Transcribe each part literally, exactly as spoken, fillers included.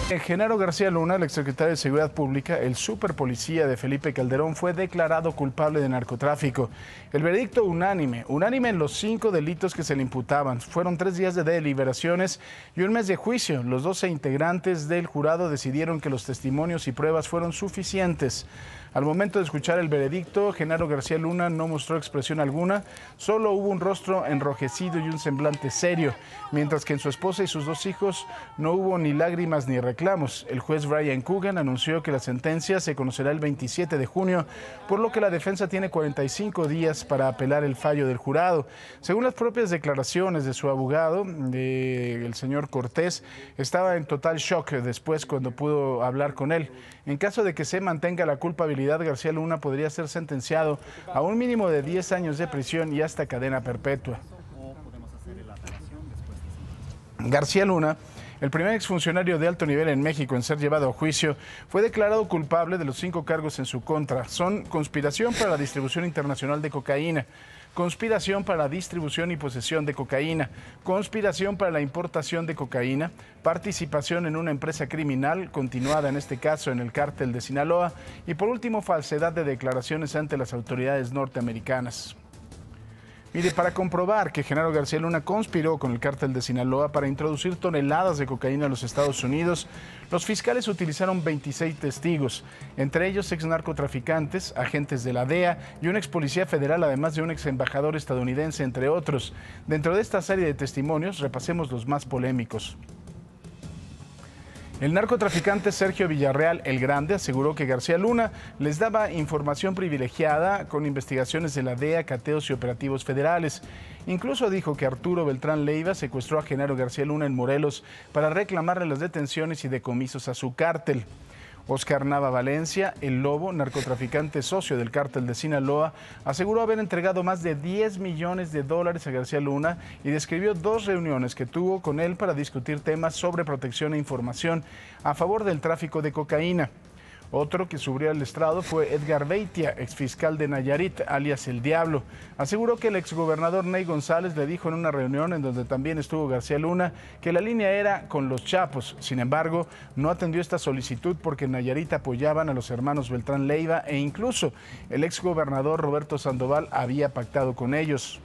Genaro García Luna, el exsecretario de Seguridad Pública, el superpolicía de Felipe Calderón, fue declarado culpable de narcotráfico. El veredicto unánime, unánime en los cinco delitos que se le imputaban. Fueron tres días de deliberaciones y un mes de juicio. Los doce integrantes del jurado decidieron que los testimonios y pruebas fueron suficientes. Al momento de escuchar el veredicto, Genaro García Luna no mostró expresión alguna, solo hubo un rostro enrojecido y un semblante serio, mientras que en su esposa y sus dos hijos no hubo ni lágrimas ni reclamos. El juez Brian Coogan anunció que la sentencia se conocerá el veintisiete de junio, por lo que la defensa tiene cuarenta y cinco días para apelar el fallo del jurado. Según las propias declaraciones de su abogado, de, el señor Cortés, estaba en total shock después cuando pudo hablar con él. En caso de que se mantenga la culpabilidad, García Luna podría ser sentenciado a un mínimo de diez años de prisión y hasta cadena perpetua. García Luna, el primer exfuncionario de alto nivel en México en ser llevado a juicio, fue declarado culpable de los cinco cargos en su contra. Son conspiración para la distribución internacional de cocaína, conspiración para la distribución y posesión de cocaína, conspiración para la importación de cocaína, participación en una empresa criminal, continuada en este caso en el cártel de Sinaloa, y por último, falsedad de declaraciones ante las autoridades norteamericanas. Mire, para comprobar que Genaro García Luna conspiró con el cártel de Sinaloa para introducir toneladas de cocaína a los Estados Unidos, los fiscales utilizaron veintiséis testigos, entre ellos ex narcotraficantes, agentes de la D E A y un ex policía federal, además de un ex embajador estadounidense, entre otros. Dentro de esta serie de testimonios, repasemos los más polémicos. El narcotraficante Sergio Villarreal el Grande aseguró que García Luna les daba información privilegiada con investigaciones de la D E A, cateos y operativos federales. Incluso dijo que Arturo Beltrán Leiva secuestró a Genaro García Luna en Morelos para reclamarle las detenciones y decomisos a su cártel. Oscar Nava Valencia, el Lobo, narcotraficante socio del cártel de Sinaloa, aseguró haber entregado más de diez millones de dólares a García Luna y describió dos reuniones que tuvo con él para discutir temas sobre protección e información a favor del tráfico de cocaína. Otro que subió al estrado fue Edgar Beitia, exfiscal de Nayarit, alias El Diablo. Aseguró que el exgobernador Ney González le dijo en una reunión en donde también estuvo García Luna que la línea era con los Chapos. Sin embargo, no atendió esta solicitud porque en Nayarit apoyaban a los hermanos Beltrán Leiva e incluso el exgobernador Roberto Sandoval había pactado con ellos.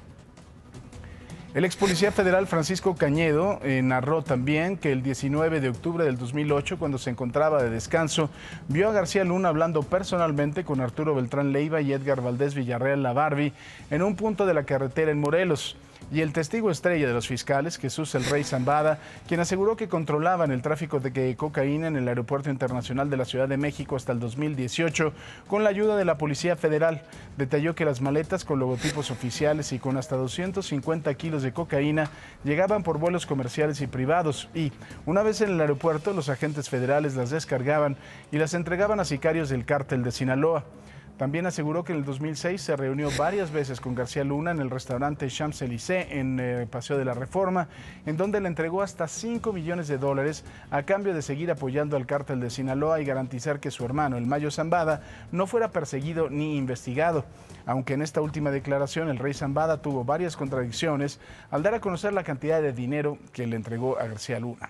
El ex policía federal Francisco Cañedo eh, narró también que el diecinueve de octubre del dos mil ocho, cuando se encontraba de descanso, vio a García Luna hablando personalmente con Arturo Beltrán Leiva y Edgar Valdés Villarreal La Barbie en un punto de la carretera en Morelos. Y el testigo estrella de los fiscales, Jesús el Rey Zambada, quien aseguró que controlaban el tráfico de cocaína en el Aeropuerto Internacional de la Ciudad de México hasta el dos mil dieciocho con la ayuda de la Policía Federal. Detalló que las maletas con logotipos oficiales y con hasta doscientos cincuenta kilos de cocaína llegaban por vuelos comerciales y privados y, una vez en el aeropuerto, los agentes federales las descargaban y las entregaban a sicarios del cártel de Sinaloa. También aseguró que en el dos mil seis se reunió varias veces con García Luna en el restaurante Champs-Élysées en eh, Paseo de la Reforma, en donde le entregó hasta cinco millones de dólares a cambio de seguir apoyando al cártel de Sinaloa y garantizar que su hermano, el Mayo Zambada, no fuera perseguido ni investigado. Aunque en esta última declaración el Rey Zambada tuvo varias contradicciones al dar a conocer la cantidad de dinero que le entregó a García Luna.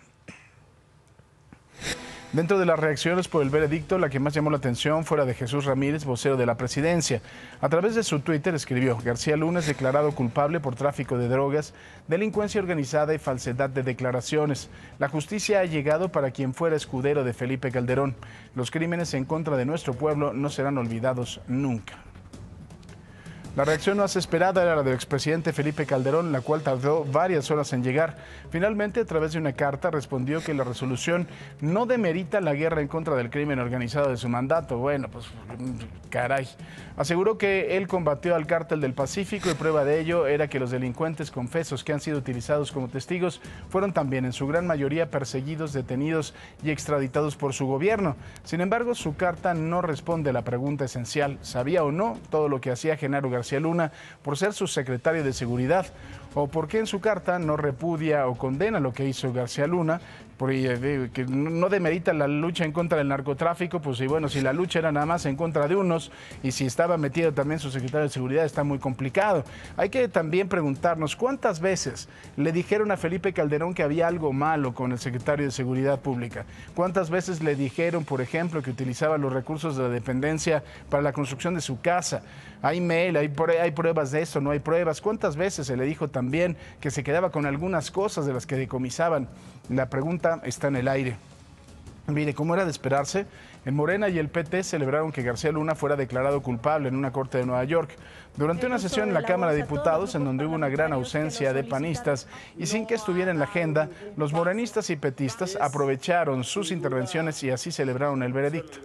Dentro de las reacciones por el veredicto, la que más llamó la atención fue la de Jesús Ramírez, vocero de la presidencia. A través de su Twitter escribió: García Luna es declarado culpable por tráfico de drogas, delincuencia organizada y falsedad de declaraciones. La justicia ha llegado para quien fuera escudero de Felipe Calderón. Los crímenes en contra de nuestro pueblo no serán olvidados nunca. La reacción más esperada era la del expresidente Felipe Calderón, la cual tardó varias horas en llegar. Finalmente, a través de una carta, respondió que la resolución no demerita la guerra en contra del crimen organizado de su mandato. Bueno, pues caray. Aseguró que él combatió al cártel del Pacífico y prueba de ello era que los delincuentes confesos que han sido utilizados como testigos fueron también en su gran mayoría perseguidos, detenidos y extraditados por su gobierno. Sin embargo, su carta no responde a la pregunta esencial: ¿sabía o no todo lo que hacía Genaro García Luna por ser su secretario de Seguridad? ¿O por qué en su carta no repudia o condena lo que hizo García Luna, por, eh, que no demerita la lucha en contra del narcotráfico, pues y bueno, si la lucha era nada más en contra de unos y si estaba metido también su secretario de Seguridad, está muy complicado. Hay que también preguntarnos cuántas veces le dijeron a Felipe Calderón que había algo malo con el secretario de Seguridad Pública. ¿Cuántas veces le dijeron, por ejemplo, que utilizaba los recursos de la dependencia para la construcción de su casa? Hay mail, hay, hay pruebas de eso, no hay pruebas. ¿Cuántas veces se le dijo también que se quedaba con algunas cosas de las que decomisaban? La pregunta está en el aire. Mire, como era de esperarse, en Morena y el P T celebraron que García Luna fuera declarado culpable en una corte de Nueva York. Durante una sesión en la Cámara de Diputados, en donde hubo una gran ausencia de panistas y sin que estuviera en la agenda, los morenistas y petistas aprovecharon sus intervenciones y así celebraron el veredicto.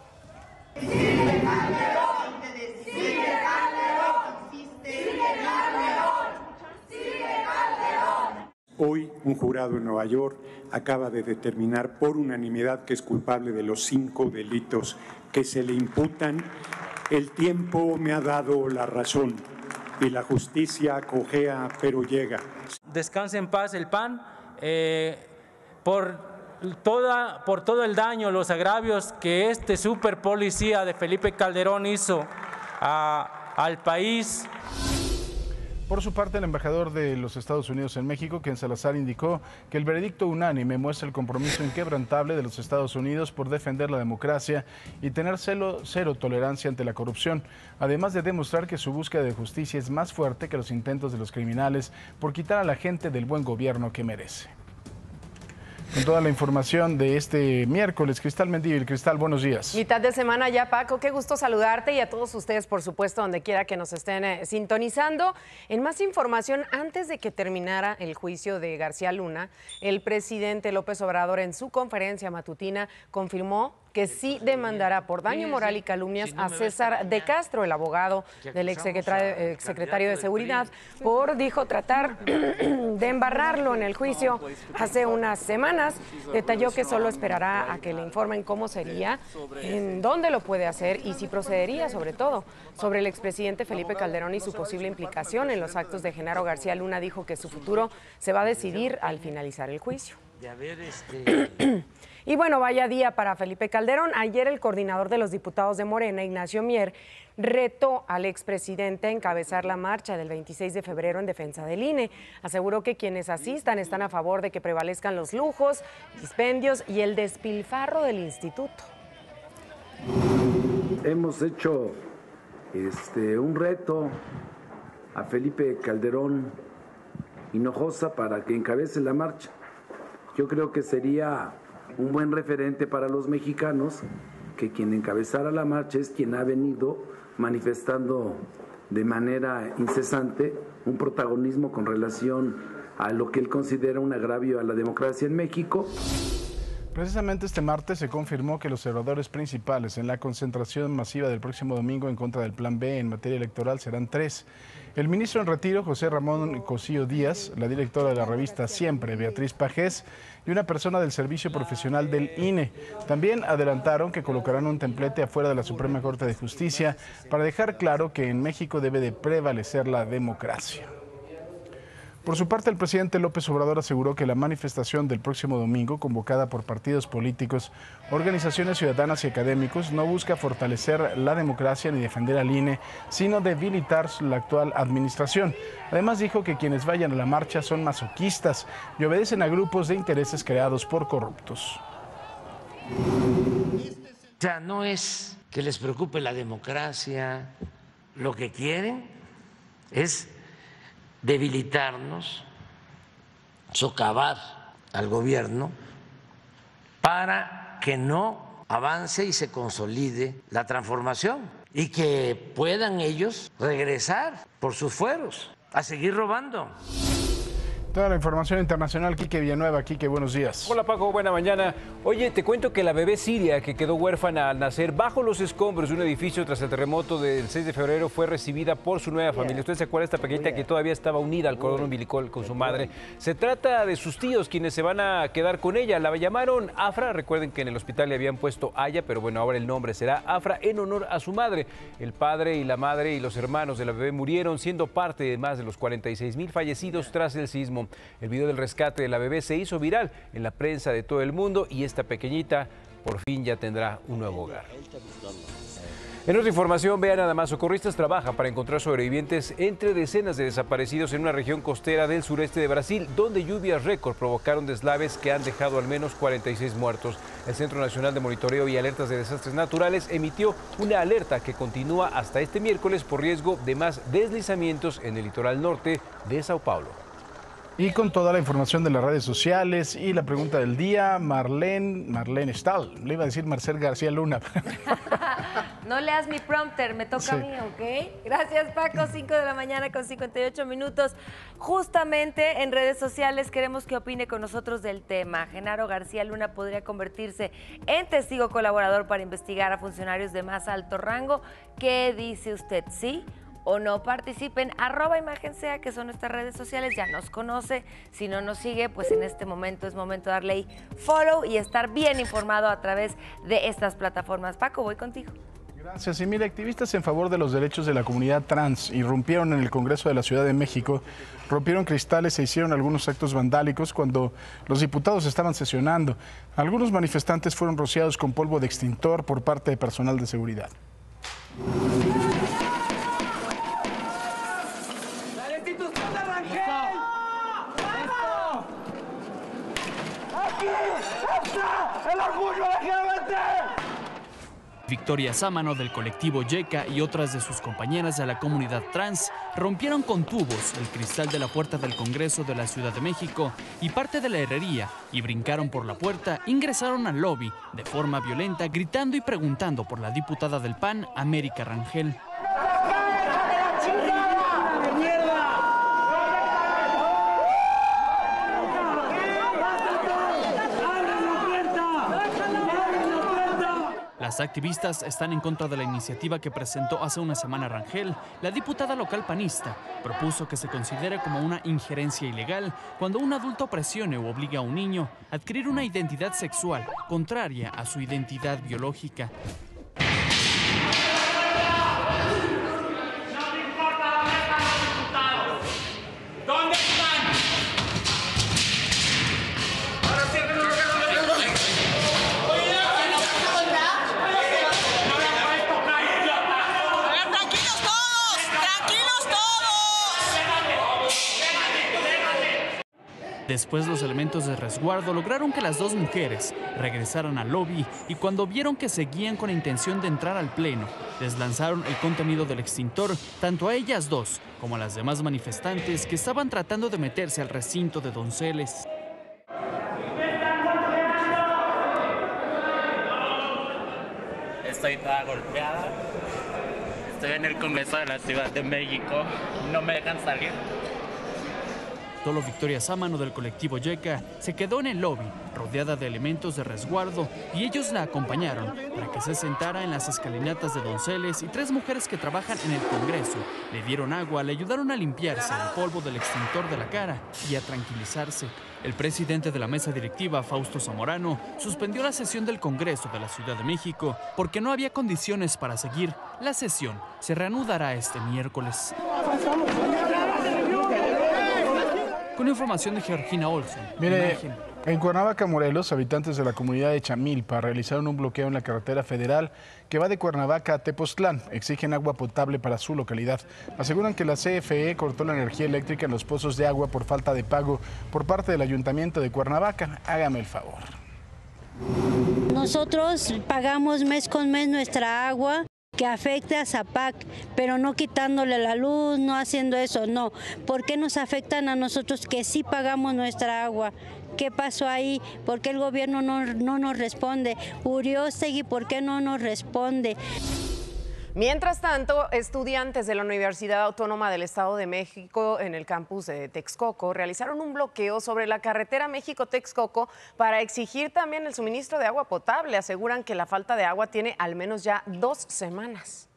Hoy, un jurado en Nueva York acaba de determinar por unanimidad que es culpable de los cinco delitos que se le imputan. El tiempo me ha dado la razón y la justicia cojea pero llega. Descanse en paz el P A N eh, por, toda, por todo el daño, los agravios que este super policía de Felipe Calderón hizo a, al país. Por su parte, el embajador de los Estados Unidos en México, Ken Salazar, indicó que el veredicto unánime muestra el compromiso inquebrantable de los Estados Unidos por defender la democracia y tener cero, cero tolerancia ante la corrupción, además de demostrar que su búsqueda de justicia es más fuerte que los intentos de los criminales por quitar a la gente del buen gobierno que merece. Con toda la información de este miércoles, Cristal Mendívil. Cristal, buenos días. Mitad de semana ya, Paco. Qué gusto saludarte y a todos ustedes, por supuesto, donde quiera que nos estén eh, sintonizando. En más información, antes de que terminara el juicio de García Luna, el presidente López Obrador en su conferencia matutina confirmó que sí demandará por daño moral y calumnias a César de Castro, el abogado del exsecretario, exsecretario de Seguridad, por, dijo, tratar de embarrarlo en el juicio hace unas semanas. Detalló que solo esperará a que le informen cómo sería, en dónde lo puede hacer y si procedería, sobre todo, sobre el expresidente Felipe Calderón y su posible implicación en los actos de Genaro García Luna. Dijo que su futuro se va a decidir al finalizar el juicio. De haber este... Y bueno, vaya día para Felipe Calderón. Ayer el coordinador de los diputados de Morena, Ignacio Mier, retó al expresidente a encabezar la marcha del veintiséis de febrero en defensa del I N E. Aseguró que quienes asistan están a favor de que prevalezcan los lujos, dispendios y el despilfarro del instituto. Hemos hecho este, un reto a Felipe Calderón Hinojosa para que encabece la marcha. Yo creo que sería un buen referente para los mexicanos que quien encabezara la marcha es quien ha venido manifestando de manera incesante un protagonismo con relación a lo que él considera un agravio a la democracia en México. Precisamente este martes se confirmó que los oradores principales en la concentración masiva del próximo domingo en contra del Plan B en materia electoral serán tres. El ministro en retiro, José Ramón Cosío Díaz, la directora de la revista Siempre, Beatriz Pajés, y una persona del Servicio Profesional del I N E. También adelantaron que colocarán un templete afuera de la Suprema Corte de Justicia para dejar claro que en México debe de prevalecer la democracia. Por su parte, el presidente López Obrador aseguró que la manifestación del próximo domingo, convocada por partidos políticos, organizaciones ciudadanas y académicos, no busca fortalecer la democracia ni defender al I N E, sino debilitar la actual administración. Además, dijo que quienes vayan a la marcha son masoquistas y obedecen a grupos de intereses creados por corruptos. O sea, no es que les preocupe la democracia, lo que quieren es debilitarnos, socavar al gobierno para que no avance y se consolide la transformación y que puedan ellos regresar por sus fueros a seguir robando. Toda la información internacional, Quique Villanueva. Quique, buenos días. Hola Paco, buena mañana. Oye, te cuento que la bebé siria que quedó huérfana al nacer bajo los escombros de un edificio tras el terremoto del seis de febrero fue recibida por su nueva familia. ¿Usted se acuerda de esta pequeñita que todavía estaba unida al cordón umbilical con su madre? Se trata de sus tíos quienes se van a quedar con ella. La llamaron Afra. Recuerden que en el hospital le habían puesto Aya, pero bueno, ahora el nombre será Afra en honor a su madre. El padre y la madre y los hermanos de la bebé murieron siendo parte de más de los cuarenta y seis mil fallecidos tras el sismo. México. El video del rescate de la bebé se hizo viral en la prensa de todo el mundo y esta pequeñita por fin ya tendrá un nuevo hogar. En otra información, vean nada más, socorristas trabajan para encontrar sobrevivientes entre decenas de desaparecidos en una región costera del sureste de Brasil, donde lluvias récord provocaron deslaves que han dejado al menos cuarenta y seis muertos. El Centro Nacional de Monitoreo y Alertas de Desastres Naturales emitió una alerta que continúa hasta este miércoles por riesgo de más deslizamientos en el litoral norte de Sao Paulo. Y con toda la información de las redes sociales y la pregunta del día, Marlene, Marlene Stahl, le iba a decir Marcel García Luna. No leas mi prompter, me toca Sí. a mí, ¿ok? Gracias, Paco, cinco de la mañana con cincuenta y ocho minutos. Justamente en redes sociales queremos que opine con nosotros del tema. Genaro García Luna podría convertirse en testigo colaborador para investigar a funcionarios de más alto rango. ¿Qué dice usted? ¿Sí o no? Participen, arroba imagen sea, que son nuestras redes sociales, ya nos conoce. Si no nos sigue, pues en este momento es momento de darle ahí follow y estar bien informado a través de estas plataformas. Paco, voy contigo. Gracias. Y mire, activistas en favor de los derechos de la comunidad trans irrumpieron en el Congreso de la Ciudad de México, rompieron cristales e hicieron algunos actos vandálicos cuando los diputados estaban sesionando. Algunos manifestantes fueron rociados con polvo de extintor por parte de personal de seguridad. ¡El orgullo L G B T! Victoria Sámano del colectivo Yeka y otras de sus compañeras de la comunidad trans rompieron con tubos el cristal de la puerta del Congreso de la Ciudad de México y parte de la herrería y brincaron por la puerta, ingresaron al lobby de forma violenta, gritando y preguntando por la diputada del P A N, América Rangel. Las activistas están en contra de la iniciativa que presentó hace una semana Rangel. La diputada local panista propuso que se considere como una injerencia ilegal cuando un adulto presione o obliga a un niño a adquirir una identidad sexual contraria a su identidad biológica. Después los elementos de resguardo lograron que las dos mujeres regresaran al lobby y cuando vieron que seguían con la intención de entrar al pleno, les lanzaron el contenido del extintor tanto a ellas dos como a las demás manifestantes que estaban tratando de meterse al recinto de Donceles. Estoy toda golpeada. Estoy en el Congreso de la Ciudad de México. No me dejan salir. Solo Victoria Sámano del colectivo Yeka se quedó en el lobby, rodeada de elementos de resguardo, y ellos la acompañaron para que se sentara en las escalinatas de Donceles y tres mujeres que trabajan en el Congreso le dieron agua, le ayudaron a limpiarse el polvo del extintor de la cara y a tranquilizarse. El presidente de la mesa directiva, Fausto Zamorano, suspendió la sesión del Congreso de la Ciudad de México porque no había condiciones para seguir. La sesión se reanudará este miércoles. Con información de Georgina Olson. Mire, Imagen. en Cuernavaca, Morelos, habitantes de la comunidad de Chamilpa realizaron un bloqueo en la carretera federal que va de Cuernavaca a Tepoztlán. Exigen agua potable para su localidad. Aseguran que la C F E cortó la energía eléctrica en los pozos de agua por falta de pago por parte del Ayuntamiento de Cuernavaca. Hágame el favor. Nosotros pagamos mes con mes nuestra agua, que afecte a Zapac, pero no quitándole la luz, no haciendo eso, no. ¿Por qué nos afectan a nosotros que sí pagamos nuestra agua? ¿Qué pasó ahí? ¿Por qué el gobierno no, no nos responde? Uriostegui, ¿por qué no nos responde? Mientras tanto, estudiantes de la Universidad Autónoma del Estado de México en el campus de Texcoco realizaron un bloqueo sobre la carretera México-Texcoco para exigir también el suministro de agua potable. Aseguran que la falta de agua tiene al menos ya dos semanas.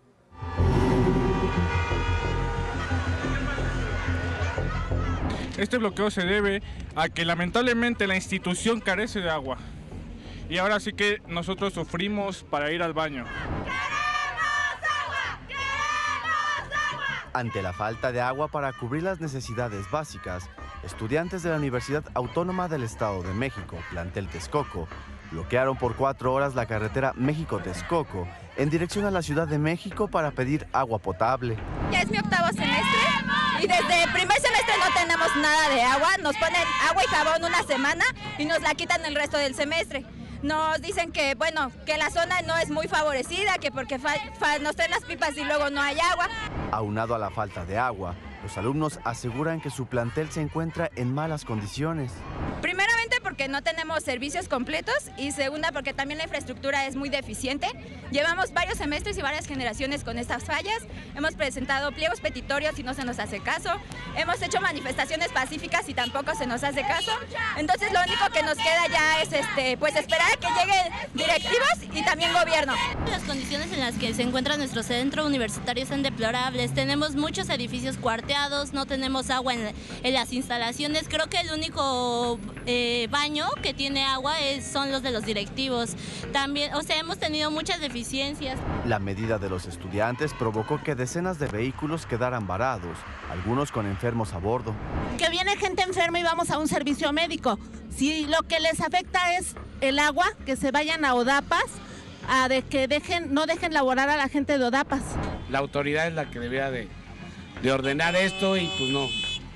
Este bloqueo se debe a que lamentablemente la institución carece de agua y ahora sí que nosotros sufrimos para ir al baño. Ante la falta de agua para cubrir las necesidades básicas, estudiantes de la Universidad Autónoma del Estado de México, plantel Texcoco, bloquearon por cuatro horas la carretera México-Texcoco en dirección a la Ciudad de México para pedir agua potable. Ya es mi octavo semestre y desde el primer semestre no tenemos nada de agua. Nos ponen agua y jabón una semana y nos la quitan el resto del semestre. Nos dicen que, bueno, que la zona no es muy favorecida, que porque fa fa nos traen las pipas y luego no hay agua. Aunado a la falta de agua, los alumnos aseguran que su plantel se encuentra en malas condiciones. Primeramente porque no tenemos servicios completos y segunda porque también la infraestructura es muy deficiente. Llevamos varios semestres y varias generaciones con estas fallas. Hemos presentado pliegos petitorios y no se nos hace caso. Hemos hecho manifestaciones pacíficas y tampoco se nos hace caso. Entonces lo único que nos queda ya es este, pues esperar a que lleguen directivos y también gobierno. Las condiciones en las que se encuentra nuestro centro universitario son deplorables. Tenemos muchos edificios cuarteados, no tenemos agua en, en las instalaciones. Creo que el único eh, baño que tiene agua es, son los de los directivos. También, o sea, hemos tenido muchas deficiencias. La medida de los estudiantes provocó que decenas de vehículos quedaran varados, algunos con enfermos a bordo. Que viene gente enferma y vamos a un servicio médico. Si lo que les afecta es el agua, que se vayan a Odapas, a de que dejen, no dejen laborar a la gente de Odapas. La autoridad es la que debería de, de ordenar esto y pues no.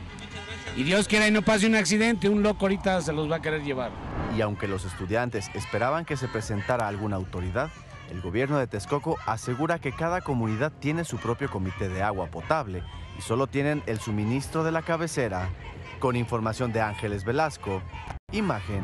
Y Dios quiera y no pase un accidente, un loco ahorita se los va a querer llevar. Y aunque los estudiantes esperaban que se presentara alguna autoridad, el gobierno de Texcoco asegura que cada comunidad tiene su propio comité de agua potable y solo tienen el suministro de la cabecera. Con información de Ángeles Velasco, Imagen.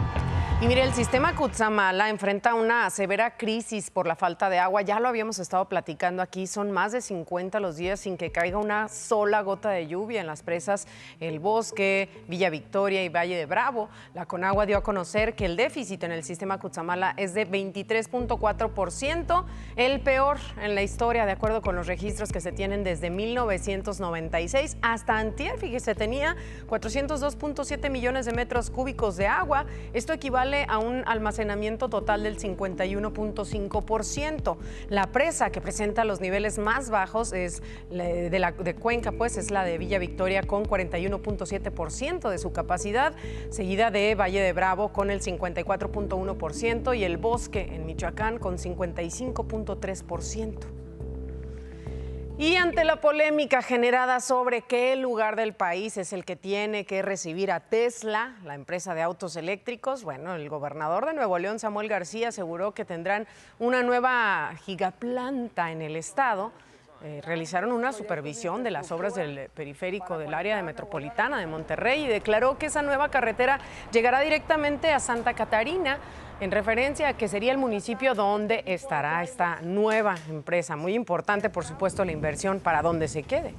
Y mire, el sistema Cutzamala enfrenta una severa crisis por la falta de agua. Ya lo habíamos estado platicando aquí. Son más de cincuenta los días sin que caiga una sola gota de lluvia en las presas El Bosque, Villa Victoria y Valle de Bravo. La Conagua dio a conocer que el déficit en el sistema Cutzamala es de veintitrés punto cuatro por ciento, el peor en la historia, de acuerdo con los registros que se tienen desde mil novecientos noventa y seis hasta antier. Fíjese, tenía cuatrocientos dos punto siete millones de metros cúbicos de agua. Esto equivale a un almacenamiento total del cincuenta y uno punto cinco por ciento. La presa que presenta los niveles más bajos es de, la, de Cuenca, pues es la de Villa Victoria con cuarenta y uno punto siete por ciento de su capacidad, seguida de Valle de Bravo con el cincuenta y cuatro punto uno por ciento y El Bosque en Michoacán con cincuenta y cinco punto tres por ciento. Y ante la polémica generada sobre qué lugar del país es el que tiene que recibir a Tesla, la empresa de autos eléctricos, bueno, el gobernador de Nuevo León, Samuel García, aseguró que tendrán una nueva gigaplanta en el estado. Eh, realizaron una supervisión de las obras del periférico del área de metropolitana de Monterrey y declaró que esa nueva carretera llegará directamente a Santa Catarina, en referencia a que sería el municipio donde estará esta nueva empresa. Muy importante, por supuesto, la inversión para donde se quede.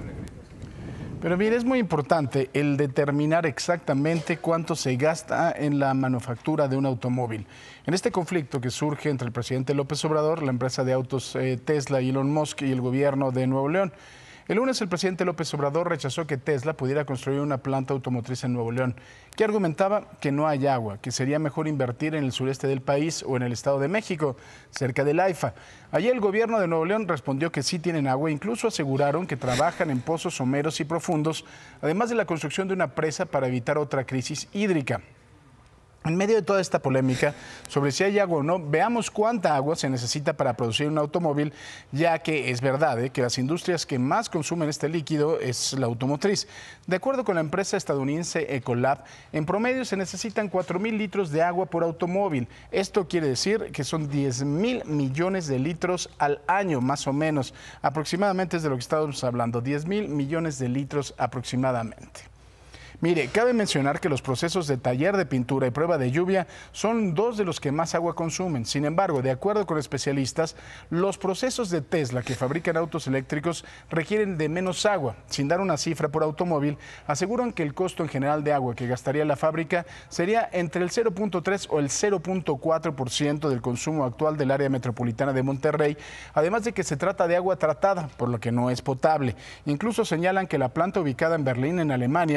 Pero mire, es muy importante el determinar exactamente cuánto se gasta en la manufactura de un automóvil. En este conflicto que surge entre el presidente López Obrador, la empresa de autos eh, Tesla, Elon Musk y el gobierno de Nuevo León. El lunes el presidente López Obrador rechazó que Tesla pudiera construir una planta automotriz en Nuevo León, que argumentaba que no hay agua, que sería mejor invertir en el sureste del país o en el Estado de México, cerca del AIFA. Allí el gobierno de Nuevo León respondió que sí tienen agua, incluso aseguraron que trabajan en pozos someros y profundos, además de la construcción de una presa para evitar otra crisis hídrica. En medio de toda esta polémica sobre si hay agua o no, veamos cuánta agua se necesita para producir un automóvil, ya que es verdad ¿eh? que las industrias que más consumen este líquido es la automotriz. De acuerdo con la empresa estadounidense Ecolab, en promedio se necesitan cuatro mil litros de agua por automóvil. Esto quiere decir que son diez mil millones de litros al año, más o menos. Aproximadamente es de lo que estamos hablando, diez mil millones de litros aproximadamente. Mire, cabe mencionar que los procesos de taller de pintura y prueba de lluvia son dos de los que más agua consumen. Sin embargo, de acuerdo con especialistas, los procesos de Tesla que fabrican autos eléctricos requieren de menos agua. Sin dar una cifra por automóvil, aseguran que el costo en general de agua que gastaría la fábrica sería entre el cero punto tres o el cero punto cuatro por ciento del consumo actual del área metropolitana de Monterrey, además de que se trata de agua tratada, por lo que no es potable. Incluso señalan que la planta ubicada en Berlín, en Alemania, ocupa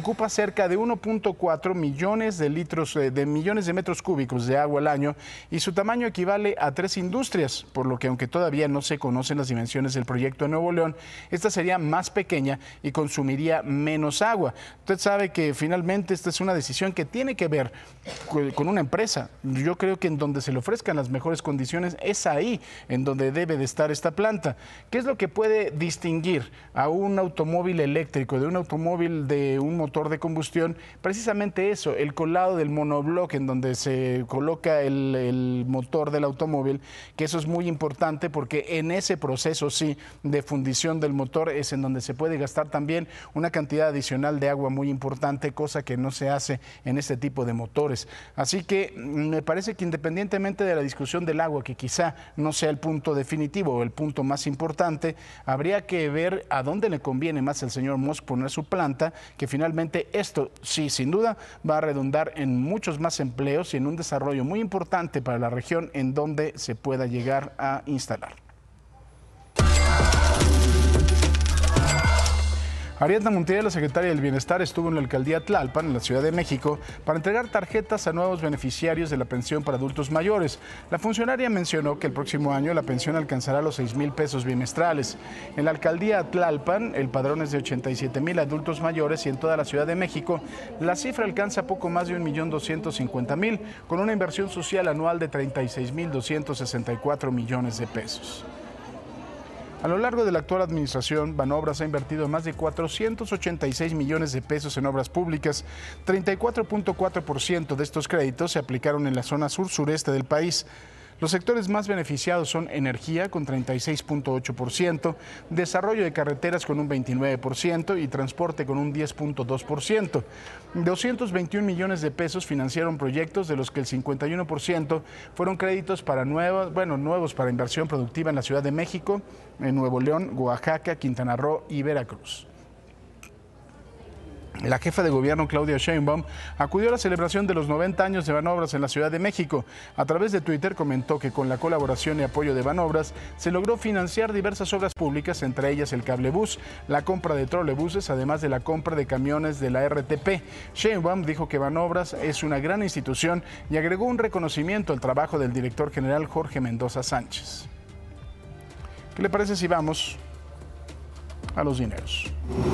ocupa cerca de uno punto cuatro millones de litros de millones de metros cúbicos de agua al año y su tamaño equivale a tres industrias, por lo que aunque todavía no se conocen las dimensiones del proyecto de Nuevo León, esta sería más pequeña y consumiría menos agua. Usted sabe que finalmente esta es una decisión que tiene que ver con una empresa. Yo creo que en donde se le ofrezcan las mejores condiciones es ahí en donde debe de estar esta planta. ¿Qué es lo que puede distinguir a un automóvil eléctrico de un automóvil de un motor de combustión? Precisamente eso, el colado del monobloc en donde se coloca el, el motor del automóvil, que eso es muy importante porque en ese proceso sí de fundición del motor es en donde se puede gastar también una cantidad adicional de agua muy importante, cosa que no se hace en este tipo de motores. Así que me parece que independientemente de la discusión del agua, que quizá no sea el punto definitivo o el punto más importante, habría que ver a dónde le conviene más al señor Musk poner su planta, que finalmente esto sí, sin duda, va a redundar en muchos más empleos y en un desarrollo muy importante para la región en donde se pueda llegar a instalar. Ariadna Montiel, la secretaria del Bienestar, estuvo en la alcaldía Tlalpan, en la Ciudad de México, para entregar tarjetas a nuevos beneficiarios de la pensión para adultos mayores. La funcionaria mencionó que el próximo año la pensión alcanzará los seis mil pesos bimestrales. En la alcaldía Tlalpan, el padrón es de ochenta y siete mil adultos mayores y en toda la Ciudad de México la cifra alcanza poco más de un millón doscientos cincuenta mil, con una inversión social anual de treinta y seis mil doscientos sesenta y cuatro millones de pesos. A lo largo de la actual administración, Banobras ha invertido más de cuatrocientos ochenta y seis millones de pesos en obras públicas. treinta y cuatro punto cuatro por ciento de estos créditos se aplicaron en la zona sur-sureste del país. Los sectores más beneficiados son energía con treinta y seis punto ocho por ciento, desarrollo de carreteras con un veintinueve por ciento y transporte con un diez punto dos por ciento. doscientos veintiún millones de pesos financiaron proyectos, de los que el cincuenta y uno por ciento fueron créditos para nuevos, bueno, nuevos para inversión productiva en la Ciudad de México, en Nuevo León, Oaxaca, Quintana Roo y Veracruz. La jefa de gobierno, Claudia Sheinbaum, acudió a la celebración de los noventa años de Banobras en la Ciudad de México. A través de Twitter comentó que con la colaboración y apoyo de Banobras se logró financiar diversas obras públicas, entre ellas el cablebús, la compra de trolebuses, además de la compra de camiones de la R T P. Sheinbaum dijo que Banobras es una gran institución y agregó un reconocimiento al trabajo del director general Jorge Mendoza Sánchez. ¿Qué le parece si vamos a los dineros?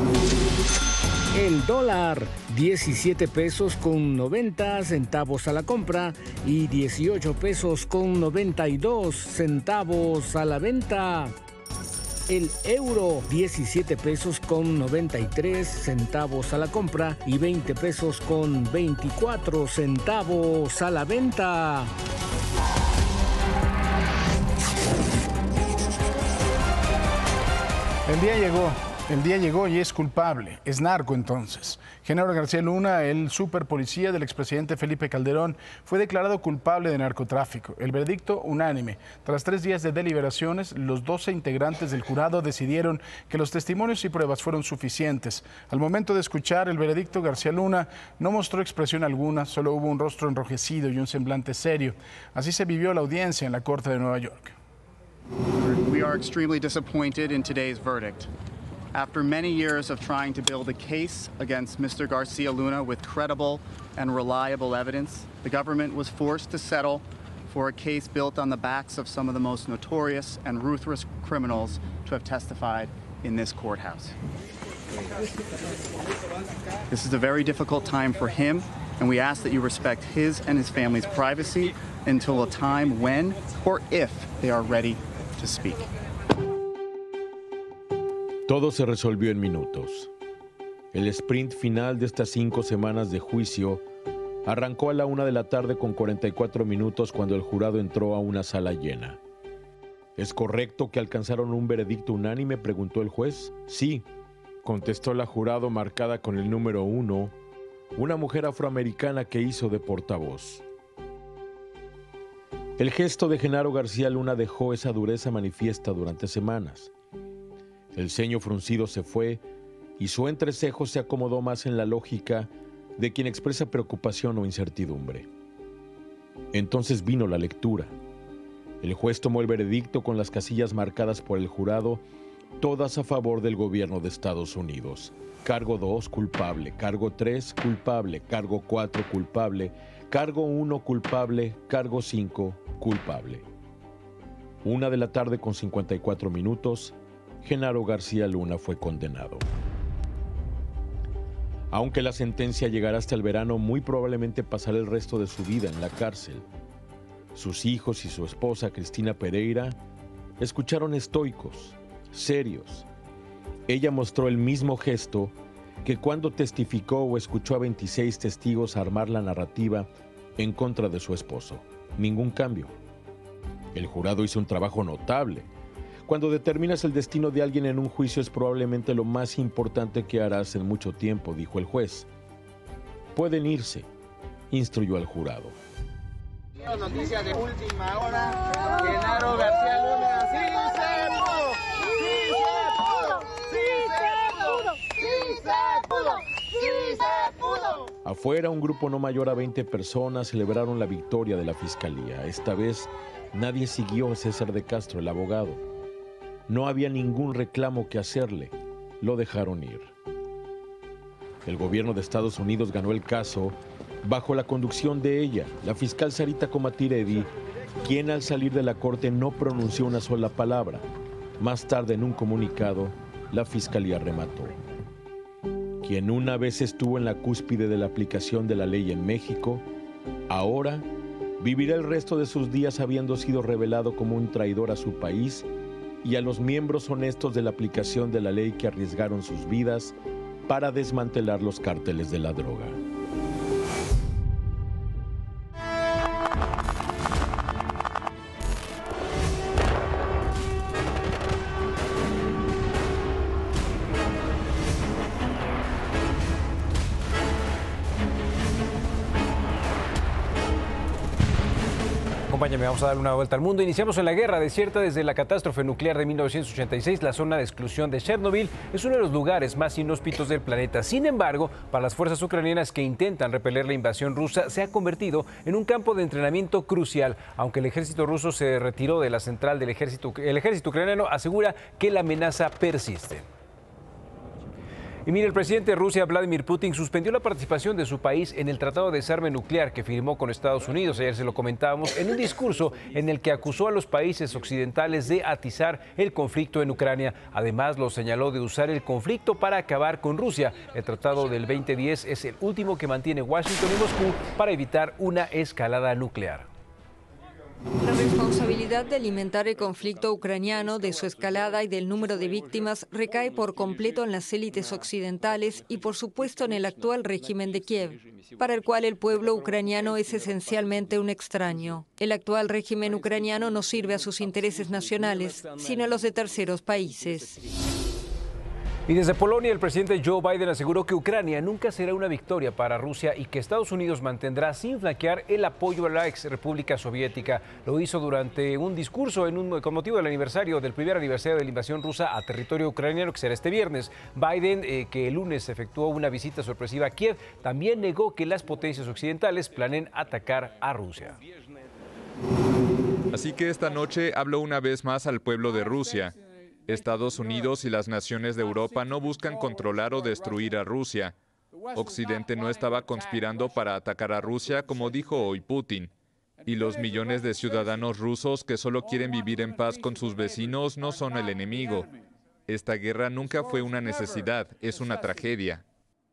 El dólar, diecisiete pesos con noventa centavos a la compra y dieciocho pesos con noventa y dos centavos a la venta. El euro, diecisiete pesos con noventa y tres centavos a la compra y veinte pesos con veinticuatro centavos a la venta. El día llegó. El día llegó y es culpable, es narco entonces. Genaro García Luna, el superpolicía del expresidente Felipe Calderón, fue declarado culpable de narcotráfico. El veredicto unánime. Tras tres días de deliberaciones, los doce integrantes del jurado decidieron que los testimonios y pruebas fueron suficientes. Al momento de escuchar el veredicto, García Luna no mostró expresión alguna, solo hubo un rostro enrojecido y un semblante serio. Así se vivió la audiencia en la Corte de Nueva York. We are extremely disappointed in today's verdict. After many years of trying to build a case against Mister Garcia Luna with credible and reliable evidence, the government was forced to settle for a case built on the backs of some of the most notorious and ruthless criminals to have testified in this courthouse. This is a very difficult time for him, and we ask that you respect his and his family's privacy until a time when or if they are ready to speak. Todo se resolvió en minutos. El sprint final de estas cinco semanas de juicio arrancó a la una de la tarde con cuarenta y cuatro minutos cuando el jurado entró a una sala llena. ¿Es correcto que alcanzaron un veredicto unánime?, preguntó el juez. Sí, contestó la jurado marcada con el número uno, una mujer afroamericana que hizo de portavoz. El gesto de Genaro García Luna dejó esa dureza manifiesta durante semanas. El ceño fruncido se fue y su entrecejo se acomodó más en la lógica de quien expresa preocupación o incertidumbre. Entonces vino la lectura. El juez tomó el veredicto con las casillas marcadas por el jurado todas a favor del gobierno de Estados Unidos. Cargo dos, culpable. Cargo tres, culpable. Cargo cuatro, culpable. Cargo uno, culpable. Cargo cinco, culpable. Una de la tarde con cincuenta y cuatro minutos, Genaro García Luna fue condenado. Aunque la sentencia llegará hasta el verano, muy probablemente pasará el resto de su vida en la cárcel. Sus hijos y su esposa, Cristina Pereira, escucharon estoicos, serios. Ella mostró el mismo gesto que cuando testificó o escuchó a veintiséis testigos armar la narrativa en contra de su esposo. Ningún cambio. El jurado hizo un trabajo notable. Cuando determinas el destino de alguien en un juicio es probablemente lo más importante que harás en mucho tiempo, dijo el juez. Pueden irse, instruyó al jurado. Noticias de última hora. Genaro García Luna. ¡Sí se pudo! ¡Sí se pudo! ¡Sí se pudo! ¡Sí se pudo! Afuera, un grupo no mayor a veinte personas celebraron la victoria de la fiscalía. Esta vez, nadie siguió a César de Castro, el abogado. No había ningún reclamo que hacerle. Lo dejaron ir. El gobierno de Estados Unidos ganó el caso bajo la conducción de ella, la fiscal Sarita Comatiredi, quien al salir de la corte no pronunció una sola palabra. Más tarde, en un comunicado, la fiscalía remató. Quien una vez estuvo en la cúspide de la aplicación de la ley en México, ahora vivirá el resto de sus días habiendo sido revelado como un traidor a su país y a los miembros honestos de la aplicación de la ley que arriesgaron sus vidas para desmantelar los cárteles de la droga. Acompáñame, vamos a dar una vuelta al mundo. Iniciamos en la guerra desierta desde la catástrofe nuclear de mil novecientos ochenta y seis. La zona de exclusión de Chernobyl es uno de los lugares más inhóspitos del planeta. Sin embargo, para las fuerzas ucranianas que intentan repeler la invasión rusa, se ha convertido en un campo de entrenamiento crucial. Aunque el ejército ruso se retiró de la central del ejército, el ejército ucraniano asegura que la amenaza persiste. Y mire, el presidente de Rusia, Vladimir Putin, suspendió la participación de su país en el Tratado de Desarme Nuclear que firmó con Estados Unidos. Ayer se lo comentábamos en un discurso en el que acusó a los países occidentales de atizar el conflicto en Ucrania. Además, lo señaló de usar el conflicto para acabar con Rusia. El tratado del veinte diez es el último que mantiene Washington y Moscú para evitar una escalada nuclear. La responsabilidad de alimentar el conflicto ucraniano, de su escalada y del número de víctimas recae por completo en las élites occidentales y, por supuesto, en el actual régimen de Kiev, para el cual el pueblo ucraniano es esencialmente un extraño. El actual régimen ucraniano no sirve a sus intereses nacionales, sino a los de terceros países. Y desde Polonia, el presidente Joe Biden aseguró que Ucrania nunca será una victoria para Rusia y que Estados Unidos mantendrá sin flaquear el apoyo a la ex República Soviética. Lo hizo durante un discurso en un, con motivo del aniversario, del primer aniversario de la invasión rusa a territorio ucraniano, que será este viernes. Biden, eh, que el lunes efectuó una visita sorpresiva a Kiev, también negó que las potencias occidentales planeen atacar a Rusia. Así que esta noche habló una vez más al pueblo de Rusia. Estados Unidos y las naciones de Europa no buscan controlar o destruir a Rusia. Occidente no estaba conspirando para atacar a Rusia, como dijo hoy Putin. Y los millones de ciudadanos rusos que solo quieren vivir en paz con sus vecinos no son el enemigo. Esta guerra nunca fue una necesidad, es una tragedia.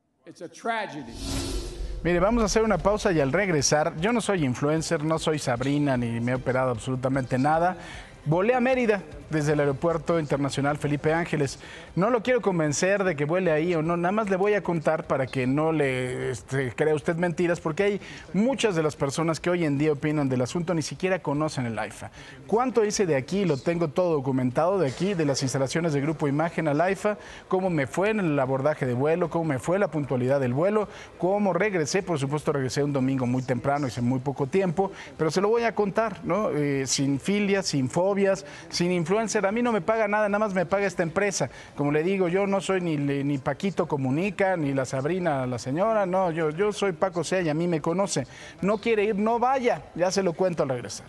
Mire, vamos a hacer una pausa y al regresar, yo no soy influencer, no soy Sabrina, ni me he operado absolutamente nada. Volé a Mérida desde el Aeropuerto Internacional Felipe Ángeles. No lo quiero convencer de que vuele ahí o no, nada más le voy a contar para que no le este, crea usted mentiras, porque hay muchas de las personas que hoy en día opinan del asunto ni siquiera conocen el AIFA. ¿Cuánto hice de aquí? Lo tengo todo documentado de aquí, de las instalaciones de Grupo Imagen al AIFA, cómo me fue en el abordaje de vuelo, cómo me fue la puntualidad del vuelo, cómo regresé. Por supuesto, regresé un domingo muy temprano, hice muy poco tiempo, pero se lo voy a contar, ¿no? Eh, sin filias, sin fobias, sin influencer. A mí no me paga nada, nada más me paga esta empresa. Como le digo, yo no soy ni, ni Paquito Comunica, ni la Sabrina, la señora, no, yo, yo soy Paco Sea y a mí me conoce. No quiere ir, no vaya, ya se lo cuento al regresar.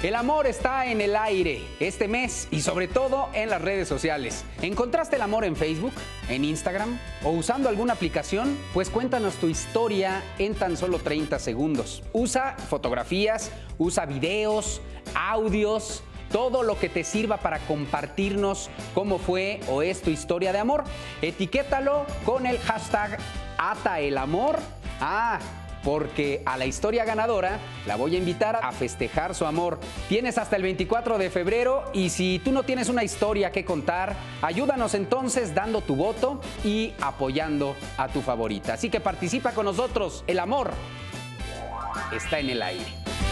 El amor está en el aire este mes y sobre todo en las redes sociales. ¿Encontraste el amor en Facebook, en Instagram o usando alguna aplicación? Pues cuéntanos tu historia en tan solo treinta segundos. Usa fotografías, usa videos, audios, todo lo que te sirva para compartirnos cómo fue o es tu historia de amor. Etiquétalo con el hashtag AtaElamor. Ah, porque a la historia ganadora la voy a invitar a festejar su amor. Tienes hasta el veinticuatro de febrero y si tú no tienes una historia que contar, ayúdanos entonces dando tu voto y apoyando a tu favorita. Así que participa con nosotros. El amor está en el aire.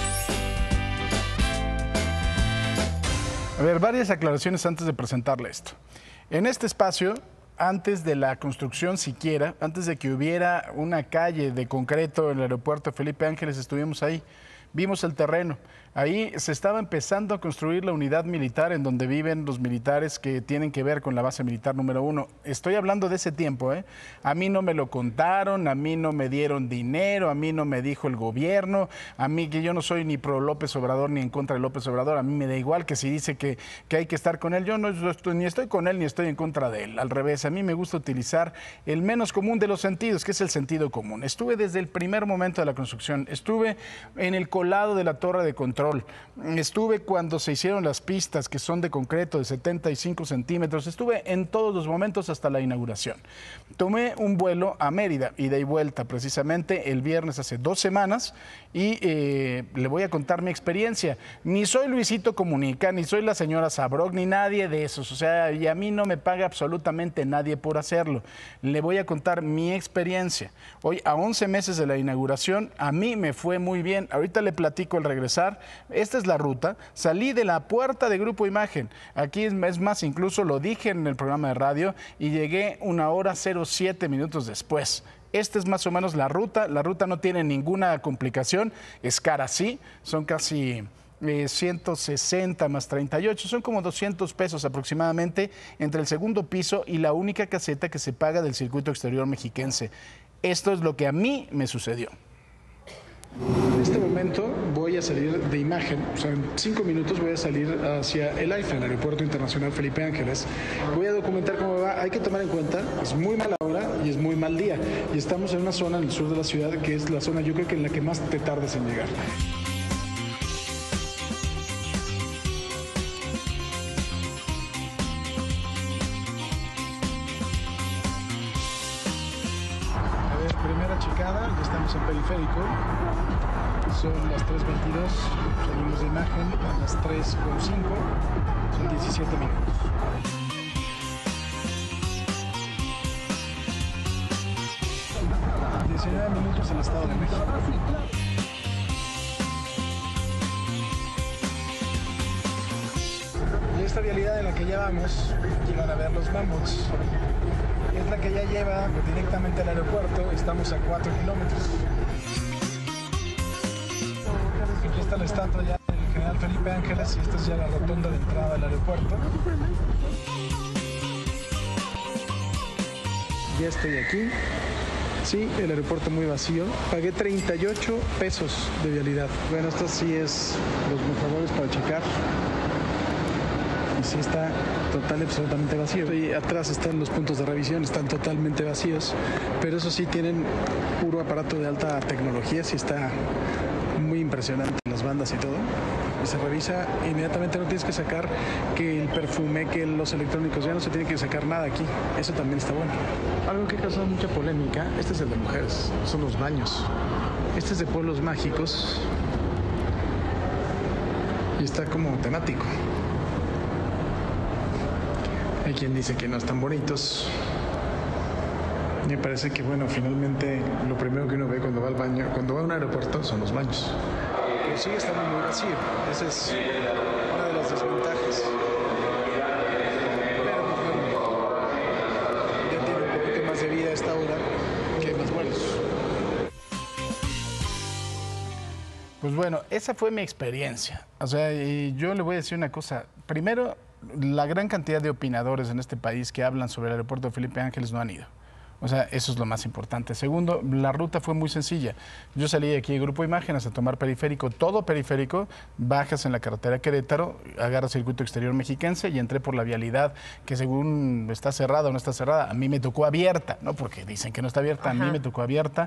A ver, varias aclaraciones antes de presentarle esto. En este espacio, antes de la construcción siquiera, antes de que hubiera una calle de concreto en el aeropuerto Felipe Ángeles, estuvimos ahí, vimos el terreno. Ahí se estaba empezando a construir la unidad militar en donde viven los militares que tienen que ver con la base militar número uno. Estoy hablando de ese tiempo, ¿eh? A mí no me lo contaron, a mí no me dieron dinero, a mí no me dijo el gobierno, a mí que yo no soy ni pro López Obrador ni en contra de López Obrador, a mí me da igual que si dice que, que hay que estar con él, yo no estoy, ni estoy con él ni estoy en contra de él. Al revés, a mí me gusta utilizar el menos común de los sentidos, que es el sentido común. Estuve desde el primer momento de la construcción, estuve en el colado de la torre de control. Estuve cuando se hicieron las pistas que son de concreto de setenta y cinco centímetros. Estuve en todos los momentos hasta la inauguración. Tomé un vuelo a Mérida, ida y vuelta, precisamente el viernes hace dos semanas y eh, le voy a contar mi experiencia. Ni soy Luisito Comunica, ni soy la señora Sabrok, ni nadie de esos. O sea, y a mí no me paga absolutamente nadie por hacerlo. Le voy a contar mi experiencia. Hoy, a once meses de la inauguración, a mí me fue muy bien. Ahorita le platico al regresar. Esta es la ruta. Salí de la puerta de Grupo Imagen. Aquí es más, incluso lo dije en el programa de radio y llegué una hora cero siete minutos después. Esta es más o menos la ruta. La ruta no tiene ninguna complicación. Es cara, sí. Son casi eh, ciento sesenta más treinta y ocho. Son como doscientos pesos aproximadamente entre el segundo piso y la única caseta que se paga del circuito exterior mexiquense. Esto es lo que a mí me sucedió. En este momento voy a salir de Imagen, o sea, en cinco minutos voy a salir hacia el AIFA, el Aeropuerto Internacional Felipe Ángeles. Voy a documentar cómo va. Hay que tomar en cuenta, es muy mala hora y es muy mal día. Y estamos en una zona en el sur de la ciudad que es la zona, yo creo que en la que más te tardas en llegar. Primera checada, ya estamos en periférico, son las tres veintidós, salimos de Imagen a las tres cinco, son diecisiete minutos. diecinueve minutos en el Estado de México. Y esta vialidad en la que ya vamos, aquí van a ver los mamuts. Es la que ya lleva directamente al aeropuerto, estamos a cuatro kilómetros. Aquí está la estatua ya del general Felipe Ángeles y esta es ya la rotonda de entrada al aeropuerto. Ya estoy aquí. Sí, el aeropuerto muy vacío. Pagué treinta y ocho pesos de vialidad. Bueno, esto sí es los mostradores para checar. Y sí está total y absolutamente vacío. Y atrás están los puntos de revisión, están totalmente vacíos, pero eso sí tienen puro aparato de alta tecnología, sí está muy impresionante las bandas y todo. Y se revisa inmediatamente, no tienes que sacar que el perfume, que los electrónicos, ya no se tiene que sacar nada aquí. Eso también está bueno. Algo que causó mucha polémica, este es el de mujeres, son los baños. Este es de pueblos mágicos y está como temático. Hay quien dice que no están bonitos. Me parece que, bueno, finalmente lo primero que uno ve cuando va al baño, cuando va a un aeropuerto, son los baños. Pero sigue estando muy vacío. Esa es una de las desventajas. Pero, bueno, ya tiene un poquito más de vida a esta hora que hay más vuelos. Pues bueno, esa fue mi experiencia. O sea, y yo le voy a decir una cosa. Primero, la gran cantidad de opinadores en este país que hablan sobre el aeropuerto de Felipe Ángeles no han ido. O sea, eso es lo más importante. Segundo, la ruta fue muy sencilla. Yo salí de aquí de Grupo Imágenes a tomar periférico, todo periférico, bajas en la carretera Querétaro, agarras circuito exterior mexiquense y entré por la vialidad que según está cerrada o no está cerrada, a mí me tocó abierta, ¿no? Porque dicen que no está abierta, Ajá. a mí me tocó abierta.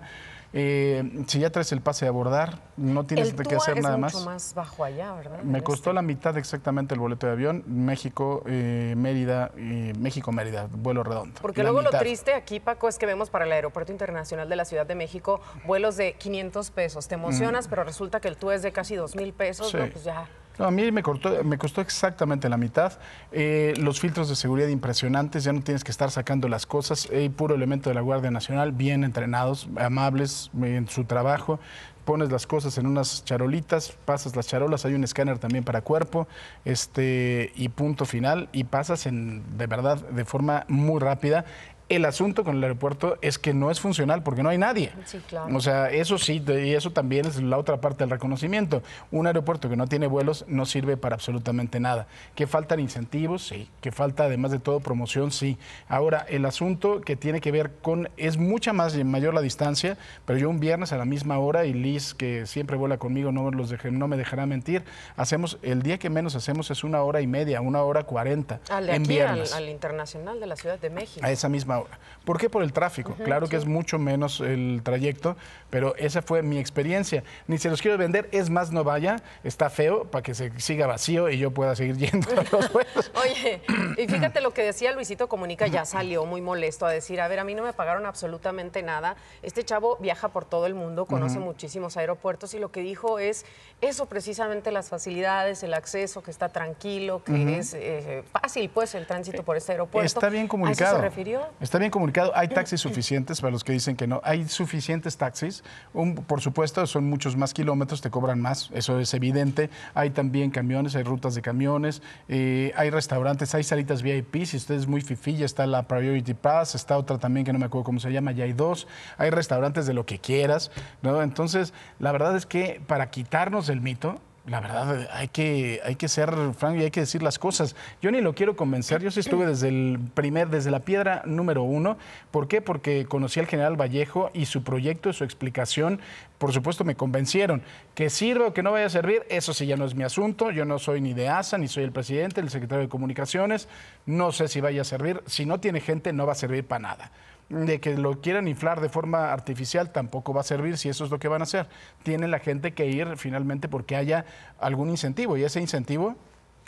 Eh, si ya traes el pase de abordar, no tienes el que hacer nada más. El mucho más bajo allá, ¿verdad? Me en costó este. la mitad exactamente el boleto de avión, México, eh, Mérida, eh, México-Mérida, vuelo redondo. Porque la luego mitad. Lo triste aquí, Paco, es que vemos para el Aeropuerto Internacional de la Ciudad de México vuelos de quinientos pesos. Te emocionas, mm. pero resulta que el tú es de casi dos mil pesos, sí. ¿no? Pues ya... No, a mí me, cortó, me costó exactamente la mitad. Eh, los filtros de seguridad impresionantes, ya no tienes que estar sacando las cosas. Hay puro elemento de la Guardia Nacional, bien entrenados, amables en su trabajo. Pones las cosas en unas charolitas, pasas las charolas, hay un escáner también para cuerpo, este, y punto final, y pasas en, de verdad de forma muy rápida. El asunto con el aeropuerto es que no es funcional porque no hay nadie. Sí, claro. O sea, eso sí, y eso también es la otra parte del reconocimiento. Un aeropuerto que no tiene vuelos no sirve para absolutamente nada. Que faltan incentivos, sí. Que falta, además de todo, promoción, sí. Ahora, el asunto que tiene que ver con, es mucha más mayor la distancia, pero yo un viernes a la misma hora, y Liz, que siempre vuela conmigo, no, los deje, no me dejará mentir, hacemos, el día que menos hacemos es una hora y media, una hora cuarenta. Al de en aquí, viernes. Al, al internacional de la Ciudad de México. A esa misma hora. ¿Por qué? Por el tráfico. Uh-huh, claro que sí. Es mucho menos el trayecto, pero esa fue mi experiencia. Ni se los quiero vender, es más, no vaya, está feo para que se siga vacío y yo pueda seguir yendo a los vuelos. Oye, y fíjate lo que decía Luisito Comunica, ya salió muy molesto a decir, a ver, a mí no me pagaron absolutamente nada. Este chavo viaja por todo el mundo, conoce uh-huh. muchísimos aeropuertos y lo que dijo es eso precisamente, las facilidades, el acceso, que está tranquilo, que uh-huh. es eh, fácil pues el tránsito por este aeropuerto. Está bien comunicado. ¿A eso se refirió? Está bien comunicado. Hay taxis suficientes para los que dicen que no. Hay suficientes taxis. Un, por supuesto, son muchos más kilómetros, te cobran más, eso es evidente. Hay también camiones, hay rutas de camiones, eh, hay restaurantes, hay salitas V I P. Si usted es muy fifí, ya está la Priority Pass, está otra también que no me acuerdo cómo se llama, ya hay dos. Hay restaurantes de lo que quieras, ¿no? Entonces, la verdad es que para quitarnos el mito, la verdad, hay que, hay que ser franco y hay que decir las cosas. Yo ni lo quiero convencer, yo sí estuve desde el primer, desde la piedra número uno. ¿Por qué? Porque conocí al general Vallejo y su proyecto, su explicación, por supuesto me convencieron. Que sirva o que no vaya a servir, eso sí ya no es mi asunto. Yo no soy ni de A S A, ni soy el presidente, el secretario de Comunicaciones. No sé si vaya a servir. Si no tiene gente, no va a servir para nada. De que lo quieran inflar de forma artificial tampoco va a servir si eso es lo que van a hacer. Tiene la gente que ir finalmente porque haya algún incentivo y ese incentivo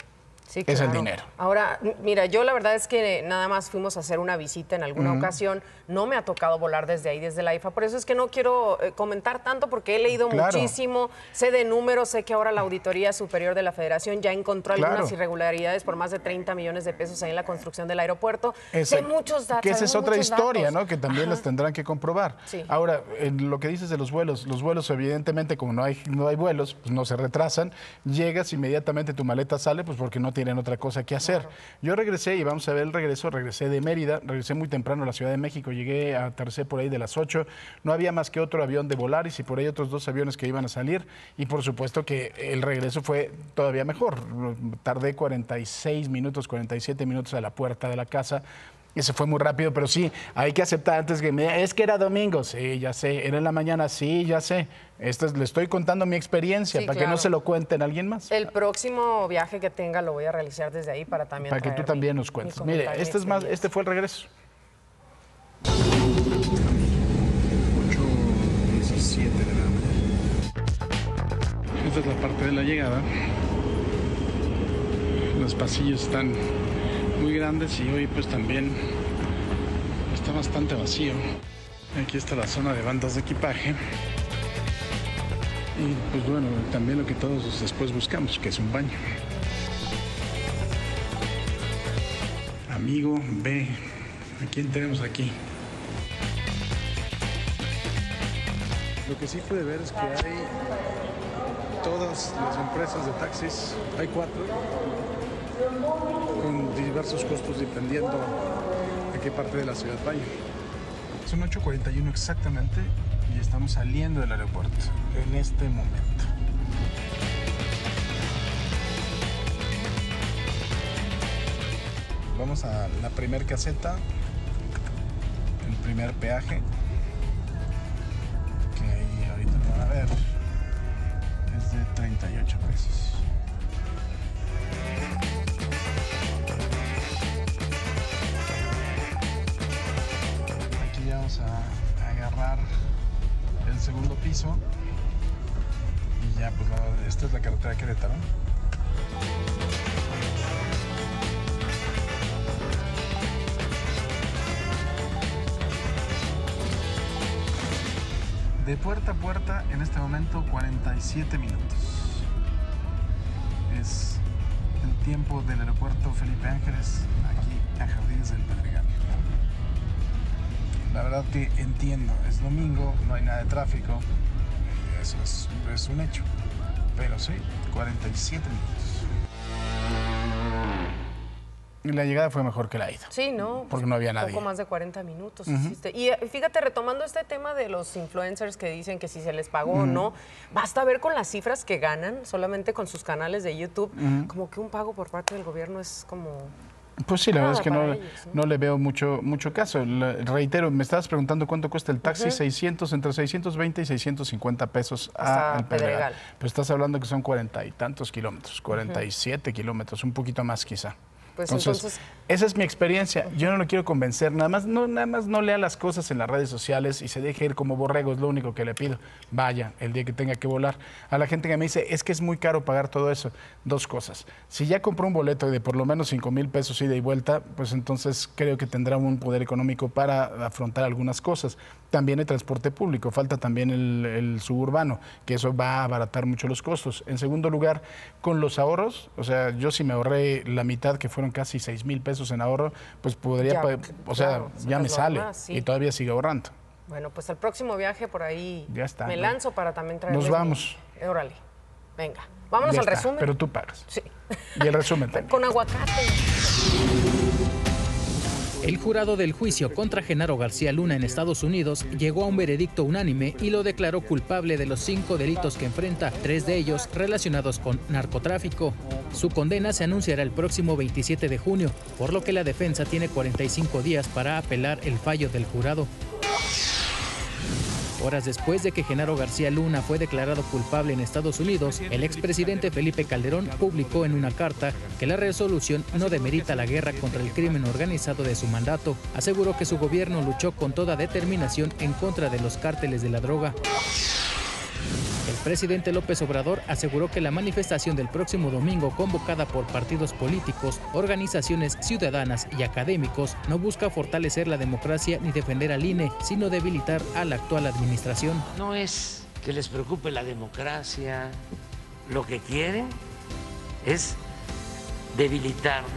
sí, es claro. el dinero. Ahora, mira, yo la verdad es que nada más fuimos a hacer una visita en alguna uh-huh. ocasión. No me ha tocado volar desde ahí, desde la I F A. Por eso es que no quiero eh, comentar tanto porque he leído claro. muchísimo. Sé de números, sé que ahora la Auditoría Superior de la Federación ya encontró claro. algunas irregularidades por más de treinta millones de pesos ahí en la construcción del aeropuerto. Ese, sé muchos datos. Que esa es otra historia, datos. ¿no? Que también Ajá. las tendrán que comprobar. Sí. Ahora, en lo que dices de los vuelos, los vuelos evidentemente como no hay, no hay vuelos, pues no se retrasan. Llegas, inmediatamente tu maleta sale, pues porque no tienen otra cosa que hacer. Claro. Yo regresé y vamos a ver el regreso, regresé de Mérida, regresé muy temprano a la Ciudad de México, llegué a aterricé por ahí de las ocho, no había más que otro avión de Volaris y por ahí otros dos aviones que iban a salir y por supuesto que el regreso fue todavía mejor. Tardé cuarenta y seis minutos, cuarenta y siete minutos a la puerta de la casa. Y se fue muy rápido, pero sí, hay que aceptar antes que me... Es que era domingo, sí, ya sé. Era en la mañana, sí, ya sé. Esto es, le estoy contando mi experiencia, sí, para claro. que no se lo cuenten a alguien más. El próximo viaje que tenga lo voy a realizar desde ahí para también Para que tú también mi, nos cuentes. Mire, este, es más, este fue el regreso. ocho diecisiete de la mañana. Esta es la parte de la llegada. Los pasillos están muy grandes y hoy pues también está bastante vacío. Aquí está la zona de bandas de equipaje y pues bueno, también lo que todos después buscamos, que es un baño. Amigo B, ¿a quién tenemos aquí? Lo que sí pude ver es que hay todas las empresas de taxis, hay cuatro, con diversos costos dependiendo de qué parte de la ciudad vaya. Son ocho cuarenta y uno exactamente y estamos saliendo del aeropuerto en este momento. Vamos a la primer caseta, el primer peaje, que ahí ahorita lo van a ver, es de treinta y ocho pesos. Aquí ya vamos a agarrar el segundo piso y ya pues la, esta es la carretera de Querétaro. De puerta a puerta, en este momento, cuarenta y siete minutos. Es el tiempo del aeropuerto Felipe Ángeles, aquí a Jardines del Pedregal. La verdad que entiendo, es domingo, no hay nada de tráfico, eso es, es un hecho. Pero sí, cuarenta y siete minutos. La llegada fue mejor que la ida. Sí, ¿no? Porque no había Un nadie. poco más de cuarenta minutos. Uh-huh. hiciste. Y eh, fíjate, retomando este tema de los influencers que dicen que si se les pagó o Uh-huh. no, basta ver con las cifras que ganan solamente con sus canales de YouTube, Uh-huh. como que un pago por parte del gobierno es como... Pues sí, la verdad es que Nada no, para ellos, no le veo mucho, mucho caso. La- reitero, me estabas preguntando cuánto cuesta el taxi, Ujú. seiscientos, entre seiscientos veinte y seiscientos cincuenta pesos Hasta a el Pedregal. Pedregal. Pues estás hablando que son cuarenta y tantos kilómetros, cuarenta y siete kilómetros, un poquito más quizá. Pues entonces, entonces- esa es mi experiencia. Yo no lo quiero convencer, nada más no, nada más no lea las cosas en las redes sociales y se deje ir como borrego, es lo único que le pido. Vaya, el día que tenga que volar. A la gente que me dice, es que es muy caro pagar todo eso. Dos cosas. Si ya compró un boleto de por lo menos cinco mil pesos ida y vuelta, pues entonces creo que tendrá un poder económico para afrontar algunas cosas. También el transporte público, falta también el, el suburbano, que eso va a abaratar mucho los costos. En segundo lugar, con los ahorros, o sea, yo si me ahorré la mitad, que fueron casi seis mil pesos en ahorro, pues podría, Ya, pa- o sea, claro, ya me sacas lo sale demás, sí. y todavía sigo ahorrando. Bueno, pues el próximo viaje por ahí Ya está, me ¿no? lanzo para también traerles... Nos vamos. mi- Órale, venga. Vámonos Ya al está, resumen. pero tú pagas. Sí. Y el resumen también. Con aguacate. El jurado del juicio contra Genaro García Luna en Estados Unidos llegó a un veredicto unánime y lo declaró culpable de los cinco delitos que enfrenta, tres de ellos relacionados con narcotráfico. Su condena se anunciará el próximo veintisiete de junio, por lo que la defensa tiene cuarenta y cinco días para apelar el fallo del jurado. Horas después de que Genaro García Luna fue declarado culpable en Estados Unidos, el expresidente Felipe Calderón publicó en una carta que la resolución no demerita la guerra contra el crimen organizado de su mandato. Aseguró que su gobierno luchó con toda determinación en contra de los cárteles de la droga. El presidente López Obrador aseguró que la manifestación del próximo domingo, convocada por partidos políticos, organizaciones ciudadanas y académicos, no busca fortalecer la democracia ni defender al I N E, sino debilitar a la actual administración. No es que les preocupe la democracia, lo que quieren es debilitarnos.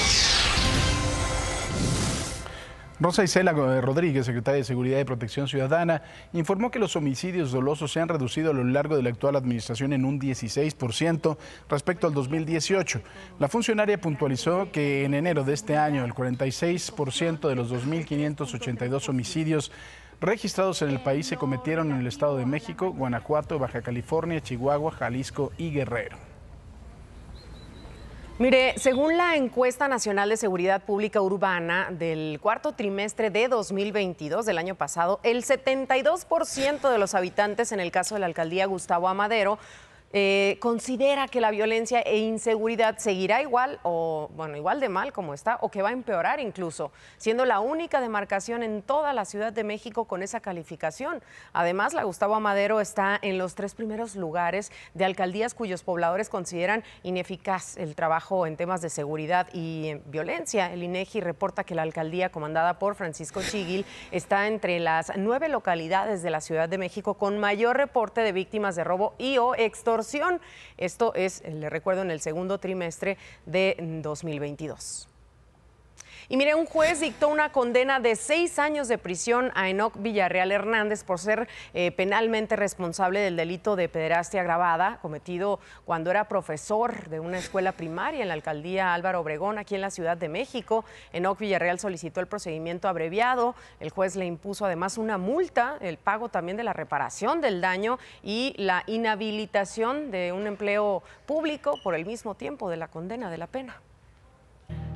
Rosa Isela Rodríguez, secretaria de Seguridad y Protección Ciudadana, informó que los homicidios dolosos se han reducido a lo largo de la actual administración en un dieciséis por ciento respecto al dos mil dieciocho. La funcionaria puntualizó que en enero de este año el cuarenta y seis por ciento de los dos mil quinientos ochenta y dos homicidios registrados en el país se cometieron en el Estado de México, Guanajuato, Baja California, Chihuahua, Jalisco y Guerrero. Mire, según la encuesta nacional de seguridad pública urbana del cuarto trimestre de dos mil veintidós del año pasado, el setenta y dos por ciento de los habitantes en el caso de la alcaldía Gustavo Amadero eh, considera que la violencia e inseguridad seguirá igual o, bueno, igual de mal como está o que va a empeorar incluso, siendo la única demarcación en toda la Ciudad de México con esa calificación. Además, la Gustavo Amadero está en los tres primeros lugares de alcaldías cuyos pobladores consideran ineficaz el trabajo en temas de seguridad y violencia. El INEGI reporta que la alcaldía comandada por Francisco Chiguil está entre las nueve localidades de la Ciudad de México con mayor reporte de víctimas de robo y o extorsión. Esto es, le recuerdo, en el segundo trimestre de dos mil veintidós. Y mire, un juez dictó una condena de seis años de prisión a Enoc Villarreal Hernández por ser eh, penalmente responsable del delito de pederastia agravada cometido cuando era profesor de una escuela primaria en la alcaldía Álvaro Obregón, aquí en la Ciudad de México. Enoc Villarreal solicitó el procedimiento abreviado. El juez le impuso además una multa, el pago también de la reparación del daño y la inhabilitación de un empleo público por el mismo tiempo de la condena de la pena.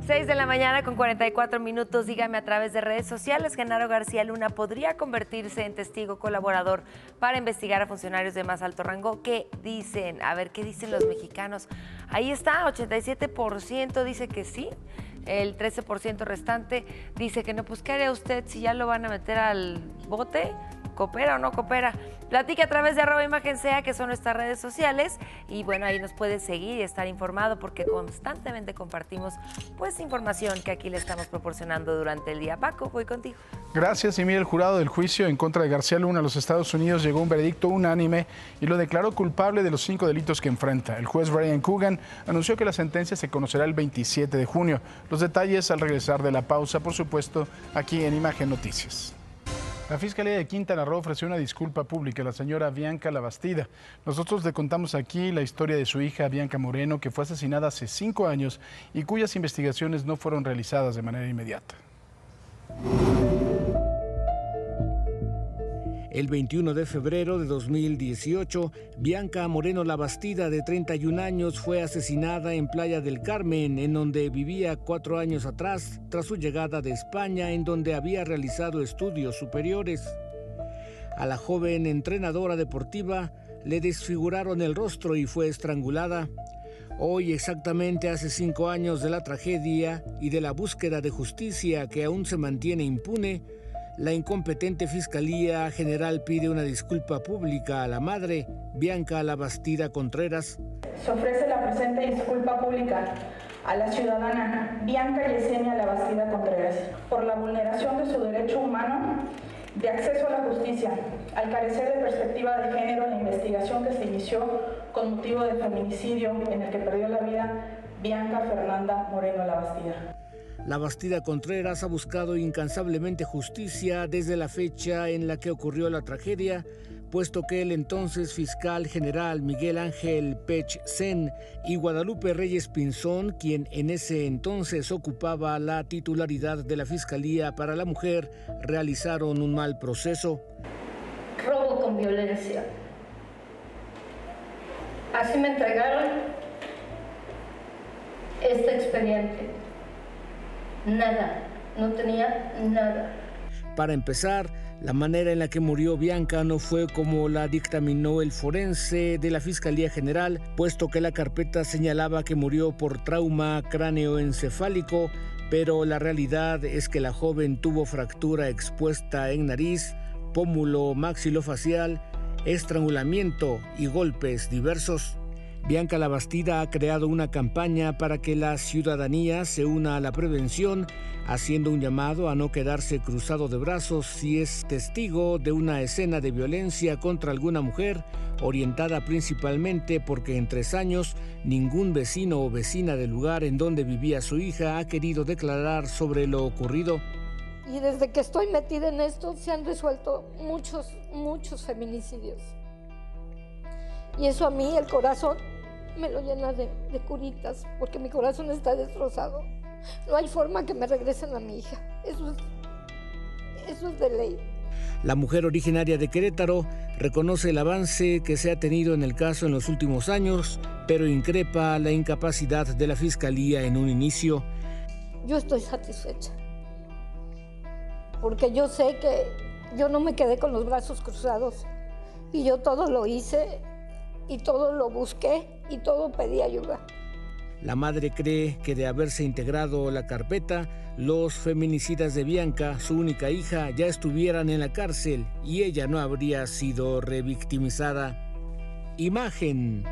seis de la mañana con cuarenta y cuatro minutos. Dígame a través de redes sociales, Genaro García Luna podría convertirse en testigo colaborador para investigar a funcionarios de más alto rango. ¿Qué dicen? A ver, ¿qué dicen los mexicanos? Ahí está, ochenta y siete por ciento dice que sí. El trece por ciento restante dice que no. Pues, ¿qué haría usted si ya lo van a meter al bote? ¿Coopera o no coopera? Platique a través de arroba imagen sea, que son nuestras redes sociales, y bueno, ahí nos puede seguir y estar informado porque constantemente compartimos pues información que aquí le estamos proporcionando durante el día. Paco, voy contigo. Gracias. Y mire, el jurado del juicio en contra de García Luna a los Estados Unidos llegó a un veredicto unánime y lo declaró culpable de los cinco delitos que enfrenta. El juez Brian Coogan anunció que la sentencia se conocerá el veintisiete de junio. Los detalles al regresar de la pausa, por supuesto, aquí en Imagen Noticias. La Fiscalía de Quintana Roo ofreció una disculpa pública a la señora Bianca Labastida. Nosotros le contamos aquí la historia de su hija Bianca Moreno, que fue asesinada hace cinco años y cuyas investigaciones no fueron realizadas de manera inmediata. El veintiuno de febrero de dos mil dieciocho, Bianca Moreno Labastida, de treinta y un años, fue asesinada en Playa del Carmen, en donde vivía cuatro años atrás, tras su llegada de España, en donde había realizado estudios superiores. A la joven entrenadora deportiva le desfiguraron el rostro y fue estrangulada. Hoy, exactamente hace cinco años de la tragedia y de la búsqueda de justicia que aún se mantiene impune, la incompetente Fiscalía General pide una disculpa pública a la madre, Bianca Labastida Contreras. Se ofrece la presente disculpa pública a la ciudadana Bianca Yesenia Labastida Contreras por la vulneración de su derecho humano de acceso a la justicia, al carecer de perspectiva de género en la investigación que se inició con motivo de feminicidio en el que perdió la vida Bianca Fernanda Moreno Labastida. Labastida Contreras ha buscado incansablemente justicia desde la fecha en la que ocurrió la tragedia, puesto que el entonces fiscal general Miguel Ángel Pech Sen y Guadalupe Reyes Pinzón, quien en ese entonces ocupaba la titularidad de la Fiscalía para la Mujer, realizaron un mal proceso. Robo con violencia. Así me entregaron este expediente. Nada, no tenía nada. Para empezar, la manera en la que murió Bianca no fue como la dictaminó el forense de la Fiscalía General, puesto que la carpeta señalaba que murió por trauma cráneoencefálico, pero la realidad es que la joven tuvo fractura expuesta en nariz, pómulo maxilofacial, estrangulamiento y golpes diversos. Bianca Labastida ha creado una campaña para que la ciudadanía se una a la prevención, haciendo un llamado a no quedarse cruzado de brazos si es testigo de una escena de violencia contra alguna mujer, orientada principalmente porque en tres años ningún vecino o vecina del lugar en donde vivía su hija ha querido declarar sobre lo ocurrido. Y desde que estoy metida en esto se han resuelto muchos, muchos feminicidios. Y eso a mí, el corazón, me lo llena de, de curitas, porque mi corazón está destrozado. No hay forma que me regresen a mi hija. Eso es, eso es de ley. La mujer originaria de Querétaro reconoce el avance que se ha tenido en el caso en los últimos años, pero increpa la incapacidad de la Fiscalía en un inicio. Yo estoy satisfecha, porque yo sé que yo no me quedé con los brazos cruzados y yo todo lo hice y todo lo busqué y todo pedí ayuda. La madre cree que de haberse integrado la carpeta, los feminicidas de Bianca, su única hija, ya estuvieran en la cárcel y ella no habría sido revictimizada. Imagen.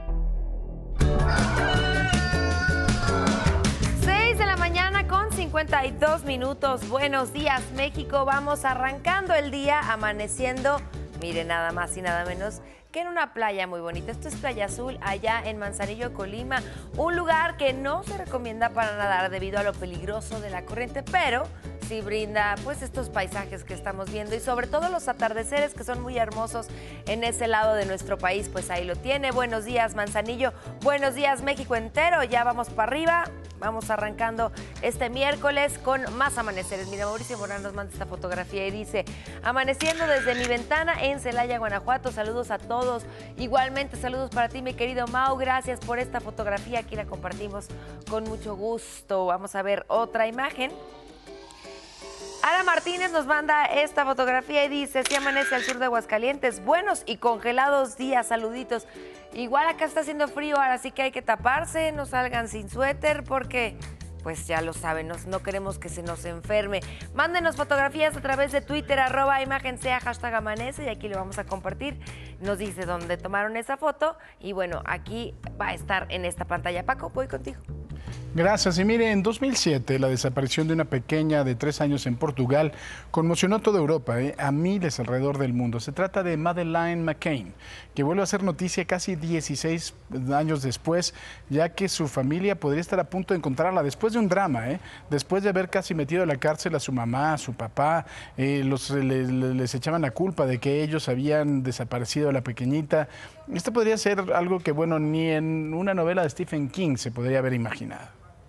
seis de la mañana con cincuenta y dos minutos. Buenos días, México. Vamos arrancando el día, amaneciendo, mire, nada más y nada menos que en una playa muy bonita. Esto es Playa Azul, allá en Manzanillo, Colima, un lugar que no se recomienda para nadar debido a lo peligroso de la corriente, pero sí brinda pues estos paisajes que estamos viendo y sobre todo los atardeceres que son muy hermosos en ese lado de nuestro país, pues ahí lo tiene. Buenos días, Manzanillo. Buenos días, México entero. Ya vamos para arriba. Vamos arrancando este miércoles con más amaneceres. Mira, Mauricio Morán nos manda esta fotografía y dice: amaneciendo desde mi ventana en Celaya, Guanajuato. Saludos a todos. Igualmente, saludos para ti, mi querido Mau. Gracias por esta fotografía. Aquí la compartimos con mucho gusto. Vamos a ver otra imagen. Ana Martínez nos manda esta fotografía y dice: sí amanece al sur de Aguascalientes, buenos y congelados días, saluditos. Igual acá está haciendo frío, ahora sí que hay que taparse, no salgan sin suéter porque, pues ya lo saben, no, no queremos que se nos enferme. Mándenos fotografías a través de Twitter, arroba imagen sea, hashtag amanece, y aquí lo vamos a compartir. Nos dice dónde tomaron esa foto y bueno, aquí va a estar en esta pantalla. Paco, voy contigo. Gracias. Y mire, en dos mil siete la desaparición de una pequeña de tres años en Portugal conmocionó toda Europa, ¿eh? a miles alrededor del mundo. Se trata de Madeleine McCann, que vuelve a ser noticia casi dieciséis años después, ya que su familia podría estar a punto de encontrarla después de un drama, ¿eh? después de haber casi metido a la cárcel a su mamá, a su papá. Eh, los, les, les echaban la culpa de que ellos habían desaparecido a la pequeñita. Esto podría ser algo que, bueno, ni en una novela de Stephen King se podría haber imaginado.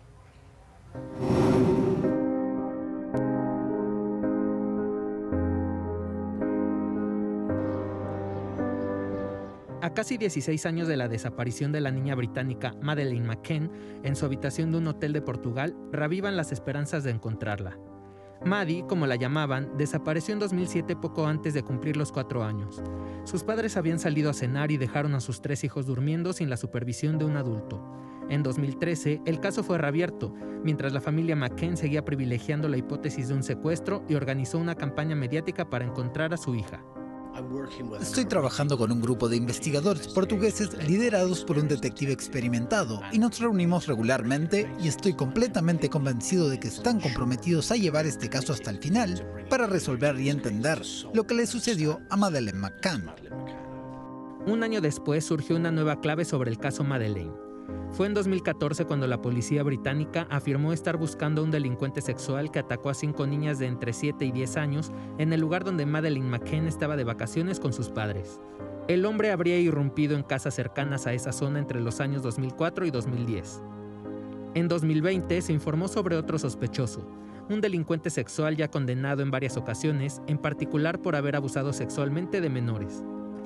A casi dieciséis años de la desaparición de la niña británica Madeleine McCann en su habitación de un hotel de Portugal, reavivan las esperanzas de encontrarla. Maddie, como la llamaban, desapareció en dos mil siete poco antes de cumplir los cuatro años. Sus padres habían salido a cenar y dejaron a sus tres hijos durmiendo sin la supervisión de un adulto. En dos mil trece, el caso fue reabierto, mientras la familia McCann seguía privilegiando la hipótesis de un secuestro y organizó una campaña mediática para encontrar a su hija. Estoy trabajando con un grupo de investigadores portugueses liderados por un detective experimentado y nos reunimos regularmente y estoy completamente convencido de que están comprometidos a llevar este caso hasta el final para resolver y entender lo que le sucedió a Madeleine McCann. Un año después surgió una nueva clave sobre el caso Madeleine. Fue en dos mil catorce cuando la policía británica afirmó estar buscando a un delincuente sexual que atacó a cinco niñas de entre siete y diez años en el lugar donde Madeleine McCann estaba de vacaciones con sus padres. El hombre habría irrumpido en casas cercanas a esa zona entre los años dos mil cuatro y dos mil diez. En dos mil veinte se informó sobre otro sospechoso, un delincuente sexual ya condenado en varias ocasiones, en particular por haber abusado sexualmente de menores.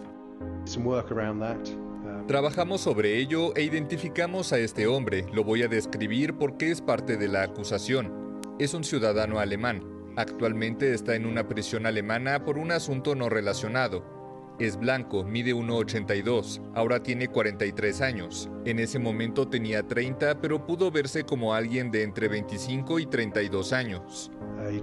Trabajamos sobre ello e identificamos a este hombre. Lo voy a describir porque es parte de la acusación. Es un ciudadano alemán. Actualmente está en una prisión alemana por un asunto no relacionado. Es blanco, mide uno ochenta y dos, ahora tiene cuarenta y tres años. En ese momento tenía treinta, pero pudo verse como alguien de entre veinticinco y treinta y dos años.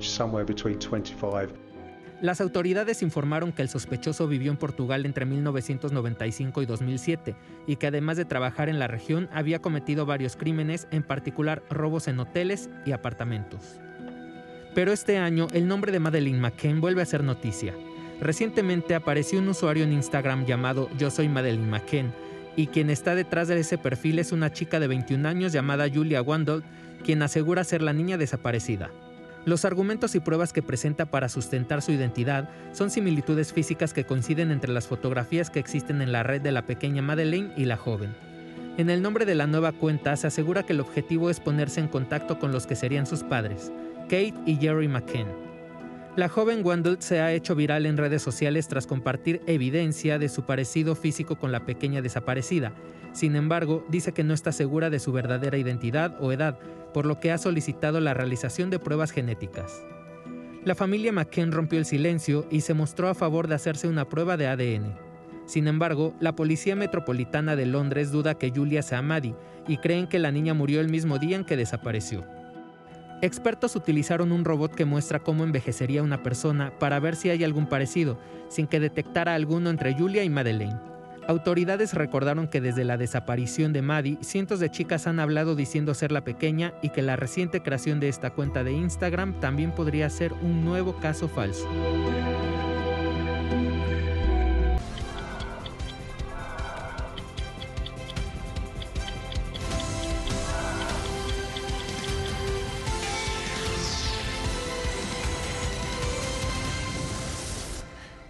Las autoridades informaron que el sospechoso vivió en Portugal entre mil novecientos noventa y cinco y dos mil siete y que además de trabajar en la región había cometido varios crímenes, en particular robos en hoteles y apartamentos. Pero este año el nombre de Madeleine McCann vuelve a ser noticia. Recientemente apareció un usuario en Instagram llamado Yo Soy Madeleine McCann y quien está detrás de ese perfil es una chica de veintiún años llamada Julia Wandel, quien asegura ser la niña desaparecida. Los argumentos y pruebas que presenta para sustentar su identidad son similitudes físicas que coinciden entre las fotografías que existen en la red de la pequeña Madeleine y la joven. En el nombre de la nueva cuenta se asegura que el objetivo es ponerse en contacto con los que serían sus padres, Kate y Jerry McCann. La joven Wandel se ha hecho viral en redes sociales tras compartir evidencia de su parecido físico con la pequeña desaparecida. Sin embargo, dice que no está segura de su verdadera identidad o edad, por lo que ha solicitado la realización de pruebas genéticas. La familia McCann rompió el silencio y se mostró a favor de hacerse una prueba de A D N. Sin embargo, la Policía Metropolitana de Londres duda que Julia sea Maddie y creen que la niña murió el mismo día en que desapareció. Expertos utilizaron un robot que muestra cómo envejecería una persona para ver si hay algún parecido, sin que detectara alguno entre Julia y Madeleine. Autoridades recordaron que desde la desaparición de Maddie, cientos de chicas han hablado diciendo ser la pequeña y que la reciente creación de esta cuenta de Instagram también podría ser un nuevo caso falso.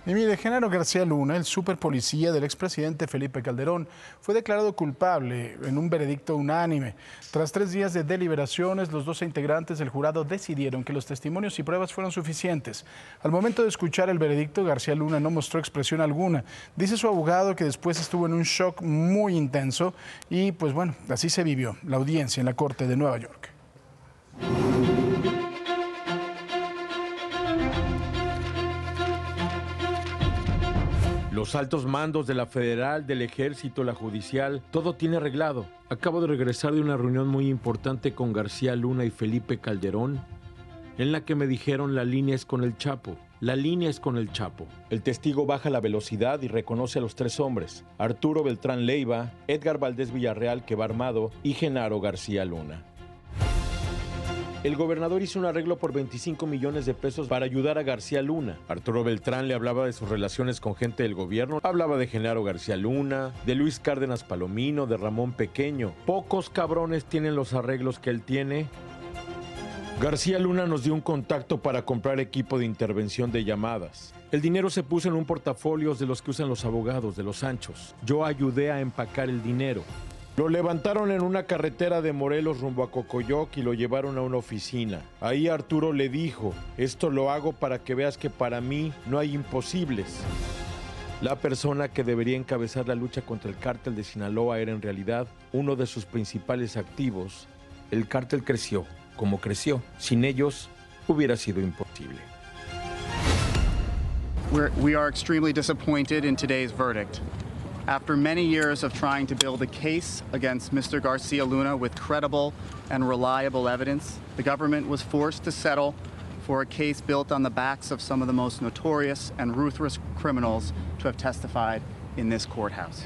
Y mire, Genaro García Luna, el superpolicía del expresidente Felipe Calderón, fue declarado culpable en un veredicto unánime. Tras tres días de deliberaciones, los doce integrantes del jurado decidieron que los testimonios y pruebas fueron suficientes. Al momento de escuchar el veredicto, García Luna no mostró expresión alguna. Dice su abogado que después estuvo en un shock muy intenso y, pues bueno, así se vivió la audiencia en la Corte de Nueva York. Los altos mandos de la federal, del ejército, la judicial, todo tiene arreglado. Acabo de regresar de una reunión muy importante con García Luna y Felipe Calderón, en la que me dijeron la línea es con el Chapo. La línea es con el Chapo. El testigo baja la velocidad y reconoce a los tres hombres: Arturo Beltrán Leiva, Edgar Valdés Villarreal, que va armado, y Genaro García Luna. El gobernador hizo un arreglo por veinticinco millones de pesos para ayudar a García Luna. Arturo Beltrán le hablaba de sus relaciones con gente del gobierno, hablaba de Genaro García Luna, de Luis Cárdenas Palomino, de Ramón Pequeño. Pocos cabrones tienen los arreglos que él tiene. García Luna nos dio un contacto para comprar equipo de intervención de llamadas. El dinero se puso en un portafolio de los que usan los abogados, de los anchos. Yo ayudé a empacar el dinero. Lo levantaron en una carretera de Morelos rumbo a Cocoyoc y lo llevaron a una oficina. Ahí Arturo le dijo: esto lo hago para que veas que para mí no hay imposibles. La persona que debería encabezar la lucha contra el cártel de Sinaloa era en realidad uno de sus principales activos. El cártel creció como creció. Sin ellos hubiera sido imposible. We're, we are extremely disappointed in today's verdict. After many years of trying to build a case against Mister Garcia Luna with credible and reliable evidence, the government was forced to settle for a case built on the backs of some of the most notorious and ruthless criminals to have testified in this courthouse.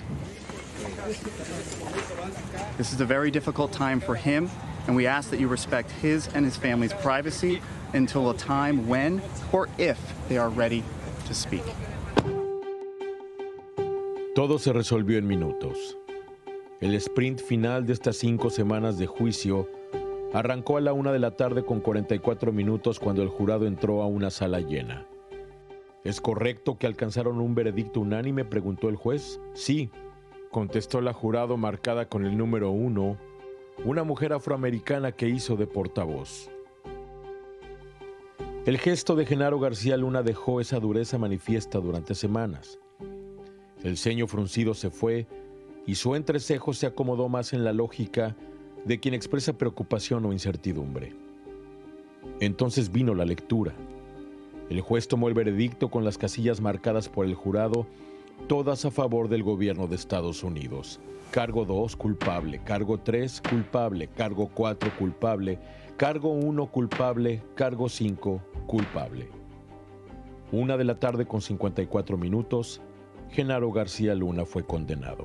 This is a very difficult time for him, and we ask that you respect his and his family's privacy until a time when or if they are ready to speak. Todo se resolvió en minutos. El sprint final de estas cinco semanas de juicio arrancó a la una de la tarde con cuarenta y cuatro minutos cuando el jurado entró a una sala llena. ¿Es correcto que alcanzaron un veredicto unánime?, preguntó el juez. Sí, contestó la jurado marcada con el número uno, una mujer afroamericana que hizo de portavoz. El gesto de Genaro García Luna dejó esa dureza manifiesta durante semanas. El ceño fruncido se fue y su entrecejo se acomodó más en la lógica de quien expresa preocupación o incertidumbre. Entonces vino la lectura. El juez tomó el veredicto con las casillas marcadas por el jurado, todas a favor del gobierno de Estados Unidos. Cargo dos, culpable. Cargo tres, culpable. Cargo cuatro, culpable. Cargo uno, culpable. Cargo cinco, culpable. Una de la tarde con cincuenta y cuatro minutos, Genaro García Luna fue condenado.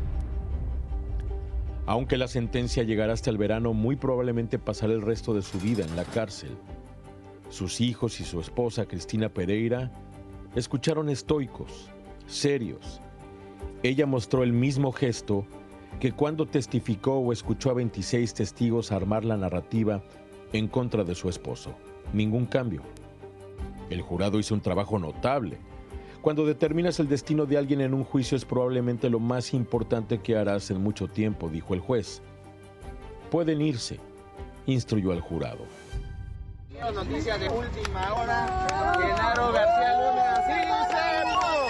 Aunque la sentencia llegará hasta el verano, muy probablemente pasará el resto de su vida en la cárcel. Sus hijos y su esposa, Cristina Pereira, escucharon estoicos, serios. Ella mostró el mismo gesto que cuando testificó o escuchó a veintiséis testigos armar la narrativa en contra de su esposo. Ningún cambio. El jurado hizo un trabajo notable. Cuando determinas el destino de alguien en un juicio es probablemente lo más importante que harás en mucho tiempo, dijo el juez. Pueden irse, instruyó al jurado. Noticia de última hora, Genaro García Luna, sí se pudo,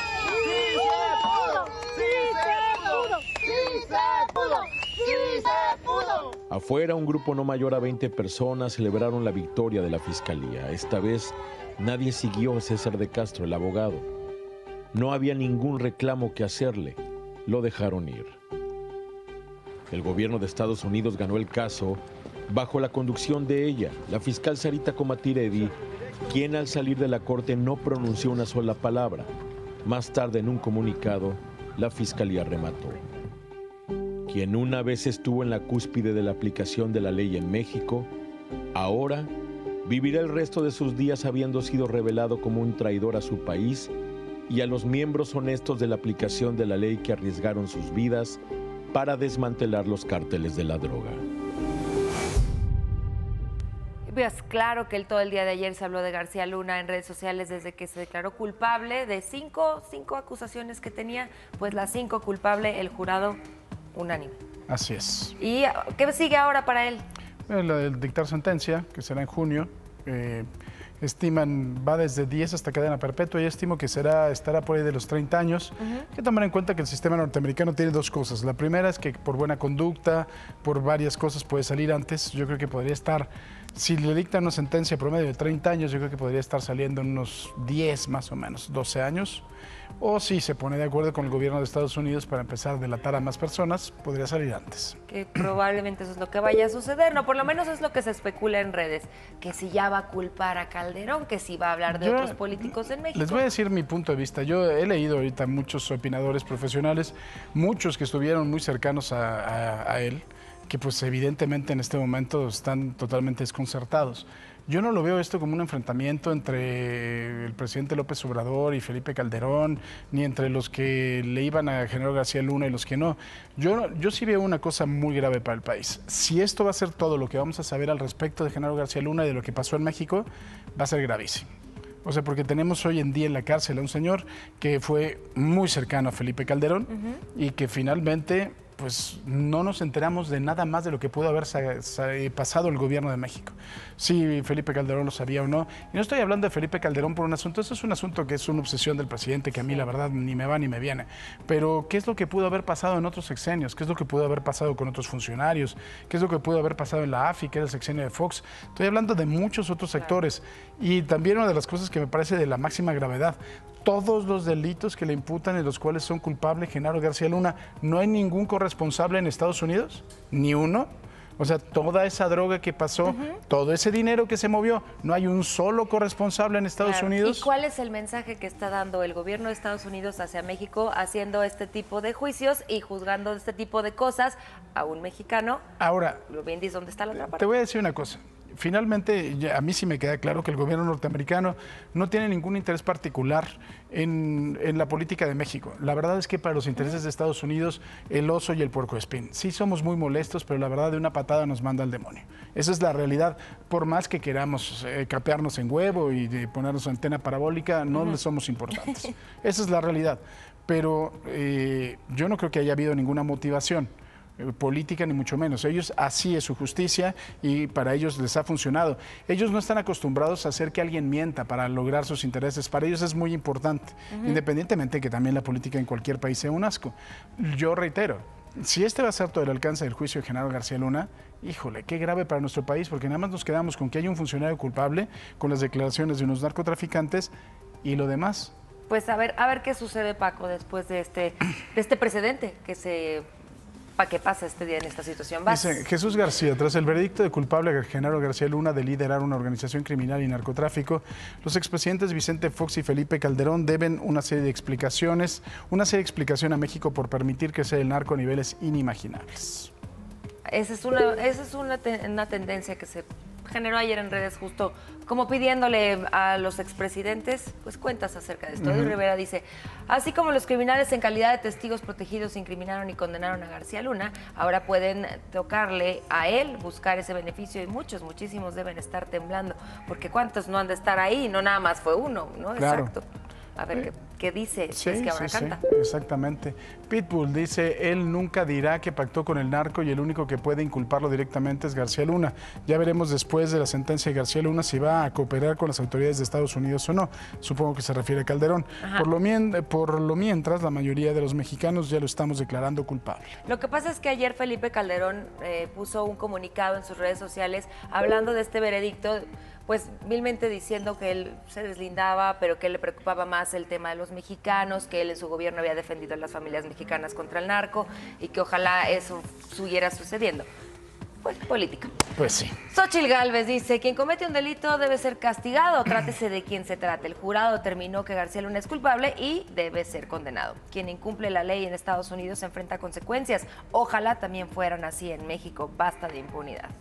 sí se pudo, sí se pudo, sí se pudo. Afuera, un grupo no mayor a veinte personas celebraron la victoria de la fiscalía. Esta vez, nadie siguió a César de Castro, el abogado. No había ningún reclamo que hacerle. Lo dejaron ir. El gobierno de Estados Unidos ganó el caso bajo la conducción de ella, la fiscal Sarita Comatiredi, quien al salir de la corte no pronunció una sola palabra. Más tarde, en un comunicado, la fiscalía remató. Quien una vez estuvo en la cúspide de la aplicación de la ley en México, ahora vivirá el resto de sus días habiendo sido revelado como un traidor a su país y a los miembros honestos de la aplicación de la ley que arriesgaron sus vidas para desmantelar los cárteles de la droga. Pues claro que el, todo el día de ayer se habló de García Luna en redes sociales desde que se declaró culpable de cinco, cinco acusaciones que tenía, pues las cinco culpable, el jurado unánime. Así es. ¿Y qué sigue ahora para él? El, el dictar sentencia, que será en junio. Eh, estiman, va desde diez hasta cadena perpetua y estimo que será, estará por ahí de los treinta años. Uh-huh. Hay que tomar en cuenta que el sistema norteamericano tiene dos cosas. La primera es que por buena conducta, por varias cosas puede salir antes. Yo creo que podría estar, si le dictan una sentencia promedio de treinta años, yo creo que podría estar saliendo en unos diez más o menos, doce años. O si se pone de acuerdo con el gobierno de Estados Unidos para empezar a delatar a más personas, podría salir antes. Que probablemente eso es lo que vaya a suceder, no, por lo menos es lo que se especula en redes, que si ya va a culpar a Calderón, que si va a hablar de Yo, otros políticos en México. Les voy a decir mi punto de vista. Yo he leído ahorita muchos opinadores profesionales, muchos que estuvieron muy cercanos a, a, a él, que pues evidentemente en este momento están totalmente desconcertados. Yo no lo veo esto como un enfrentamiento entre el presidente López Obrador y Felipe Calderón, ni entre los que le iban a Genaro García Luna y los que no. Yo, yo sí veo una cosa muy grave para el país. Si esto va a ser todo lo que vamos a saber al respecto de Genaro García Luna y de lo que pasó en México, va a ser gravísimo. O sea, porque tenemos hoy en día en la cárcel a un señor que fue muy cercano a Felipe Calderón uh-huh. y que finalmente pues no nos enteramos de nada más de lo que pudo haber pasado el gobierno de México. Si Felipe Calderón lo sabía o no. Y no estoy hablando de Felipe Calderón por un asunto, eso es un asunto que es una obsesión del presidente, que a mí la verdad ni me va ni me viene. Pero ¿qué es lo que pudo haber pasado en otros sexenios? ¿Qué es lo que pudo haber pasado con otros funcionarios? ¿Qué es lo que pudo haber pasado en la A F I, que era el sexenio de Fox? Estoy hablando de muchos otros sectores. Y también una de las cosas que me parece de la máxima gravedad, todos los delitos que le imputan y los cuales son culpables Genaro García Luna, ¿no hay ningún corresponsable en Estados Unidos? ¿Ni uno? O sea, toda esa droga que pasó, uh-huh. todo ese dinero que se movió, no hay un solo corresponsable en Estados claro. Unidos. ¿Y cuál es el mensaje que está dando el gobierno de Estados Unidos hacia México haciendo este tipo de juicios y juzgando este tipo de cosas a un mexicano? Ahora, lo bien dice, ¿dónde está la otra parte? Te voy a decir una cosa. Finalmente, a mí sí me queda claro que el gobierno norteamericano no tiene ningún interés particular en, en la política de México. La verdad es que para los intereses de Estados Unidos, el oso y el puercoespín. Sí somos muy molestos, pero la verdad de una patada nos manda al demonio. Esa es la realidad. Por más que queramos eh, capearnos en huevo y de ponernos antena parabólica, no uh-huh. les somos importantes. Esa es la realidad. Pero eh, yo no creo que haya habido ninguna motivación política ni mucho menos. Ellos, así es su justicia y para ellos les ha funcionado. Ellos no están acostumbrados a hacer que alguien mienta para lograr sus intereses. Para ellos es muy importante, uh-huh. independientemente de que también la política en cualquier país sea un asco. Yo reitero, si este va a ser todo el alcance del juicio de Genaro García Luna, híjole, qué grave para nuestro país, porque nada más nos quedamos con que hay un funcionario culpable, con las declaraciones de unos narcotraficantes y lo demás. Pues a ver, a ver qué sucede, Paco, después de este, de este precedente que se... para que pase este día en esta situación. ¿Vas? Dice Jesús García, tras el veredicto de culpable a Genaro García Luna de liderar una organización criminal y narcotráfico, los expresidentes Vicente Fox y Felipe Calderón deben una serie de explicaciones, una serie de explicación a México por permitir que sea el narco a niveles inimaginables. Esa es una, esa es una, te, una tendencia que se generó ayer en redes, justo como pidiéndole a los expresidentes pues cuentas acerca de esto. Uh-huh. Edu Rivera dice, así como los criminales en calidad de testigos protegidos incriminaron y condenaron a García Luna, ahora pueden tocarle a él buscar ese beneficio y muchos, muchísimos deben estar temblando, porque cuántos no han de estar ahí, no nada más fue uno, ¿no? Claro. Exacto. A ver, ¿qué, qué dice? Sí, es que ahora sí, canta. Sí, exactamente. Pitbull dice, él nunca dirá que pactó con el narco y el único que puede inculparlo directamente es García Luna. Ya veremos después de la sentencia de García Luna si va a cooperar con las autoridades de Estados Unidos o no. Supongo que se refiere a Calderón. Por lo, mien por lo mientras, la mayoría de los mexicanos ya lo estamos declarando culpable. Lo que pasa es que ayer Felipe Calderón eh, puso un comunicado en sus redes sociales hablando de este veredicto, pues vilmente diciendo que él se deslindaba, pero que le preocupaba más el tema de los mexicanos, que él en su gobierno había defendido a las familias mexicanas contra el narco y que ojalá eso siguiera sucediendo. Pues política. Pues sí. Xóchitl Gálvez dice, quien comete un delito debe ser castigado, trátese de quien se trate. El jurado determinó que García Luna es culpable y debe ser condenado. Quien incumple la ley en Estados Unidos se enfrenta a consecuencias. Ojalá también fueran así en México. Basta de impunidad.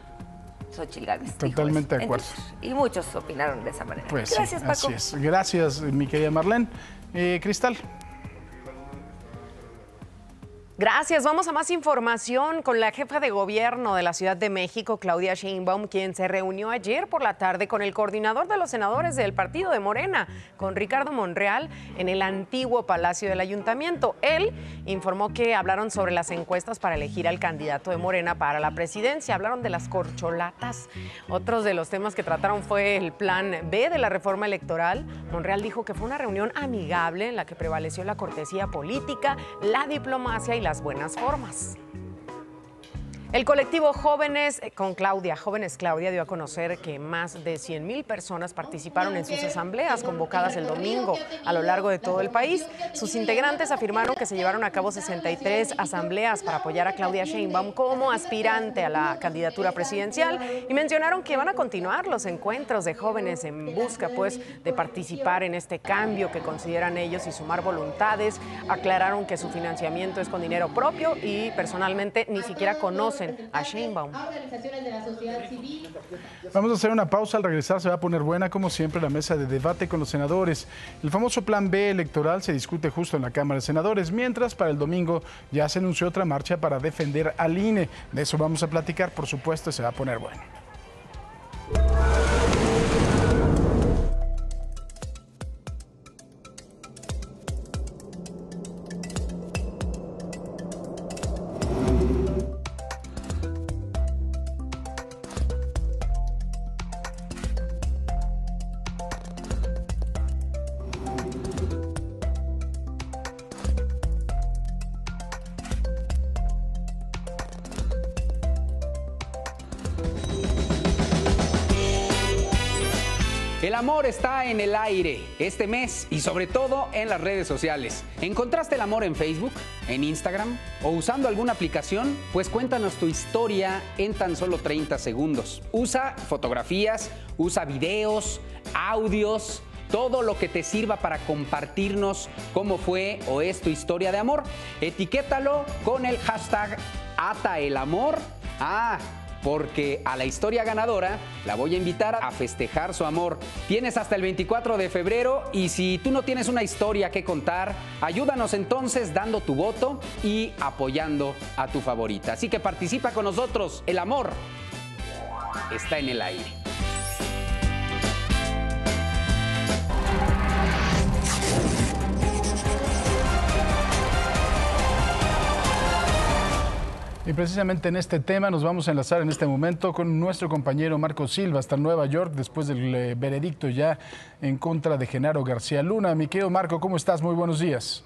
Xóchitl Gálvez. Totalmente de acuerdo. Entonces, y muchos opinaron de esa manera. Pues Gracias, sí, Paco. así es. Gracias, mi querida Marlene. Eh, Cristal. Gracias. Vamos a más información con la jefa de gobierno de la Ciudad de México, Claudia Sheinbaum, quien se reunió ayer por la tarde con el coordinador de los senadores del partido de Morena, con Ricardo Monreal, en el antiguo Palacio del Ayuntamiento. Él informó que hablaron sobre las encuestas para elegir al candidato de Morena para la presidencia. Hablaron de las corcholatas. Otros de los temas que trataron fue el plan B de la reforma electoral. Monreal dijo que fue una reunión amigable en la que prevaleció la cortesía política, la diplomacia y la las buenas formas. El colectivo Jóvenes con Claudia, Jóvenes Claudia, dio a conocer que más de cien mil personas participaron en sus asambleas convocadas el domingo a lo largo de todo el país. Sus integrantes afirmaron que se llevaron a cabo sesenta y tres asambleas para apoyar a Claudia Sheinbaum como aspirante a la candidatura presidencial y mencionaron que van a continuar los encuentros de jóvenes en busca, pues, de participar en este cambio que consideran ellos y sumar voluntades. Aclararon que su financiamiento es con dinero propio y personalmente ni siquiera conocen a Sheinbaum. Vamos a hacer una pausa. Al regresar se va a poner buena, como siempre, la mesa de debate con los senadores. El famoso plan B electoral se discute justo en la Cámara de Senadores, mientras para el domingo ya se anunció otra marcha para defender al I N E. De eso vamos a platicar, por supuesto, se va a poner bueno. El amor está en el aire este mes y sobre todo en las redes sociales. ¿Encontraste el amor en Facebook, en Instagram o usando alguna aplicación? Pues cuéntanos tu historia en tan solo treinta segundos. Usa fotografías, usa videos, audios, todo lo que te sirva para compartirnos cómo fue o es tu historia de amor. Etiquétalo con el hashtag AtaElamor. Ah, porque a la historia ganadora la voy a invitar a festejar su amor. Tienes hasta el veinticuatro de febrero y si tú no tienes una historia que contar, ayúdanos entonces dando tu voto y apoyando a tu favorita. Así que participa con nosotros. El amor está en el aire. Y precisamente en este tema nos vamos a enlazar en este momento con nuestro compañero Marco Silva hasta Nueva York después del eh, veredicto ya en contra de Genaro García Luna. Mi querido Marco, ¿cómo estás? Muy buenos días.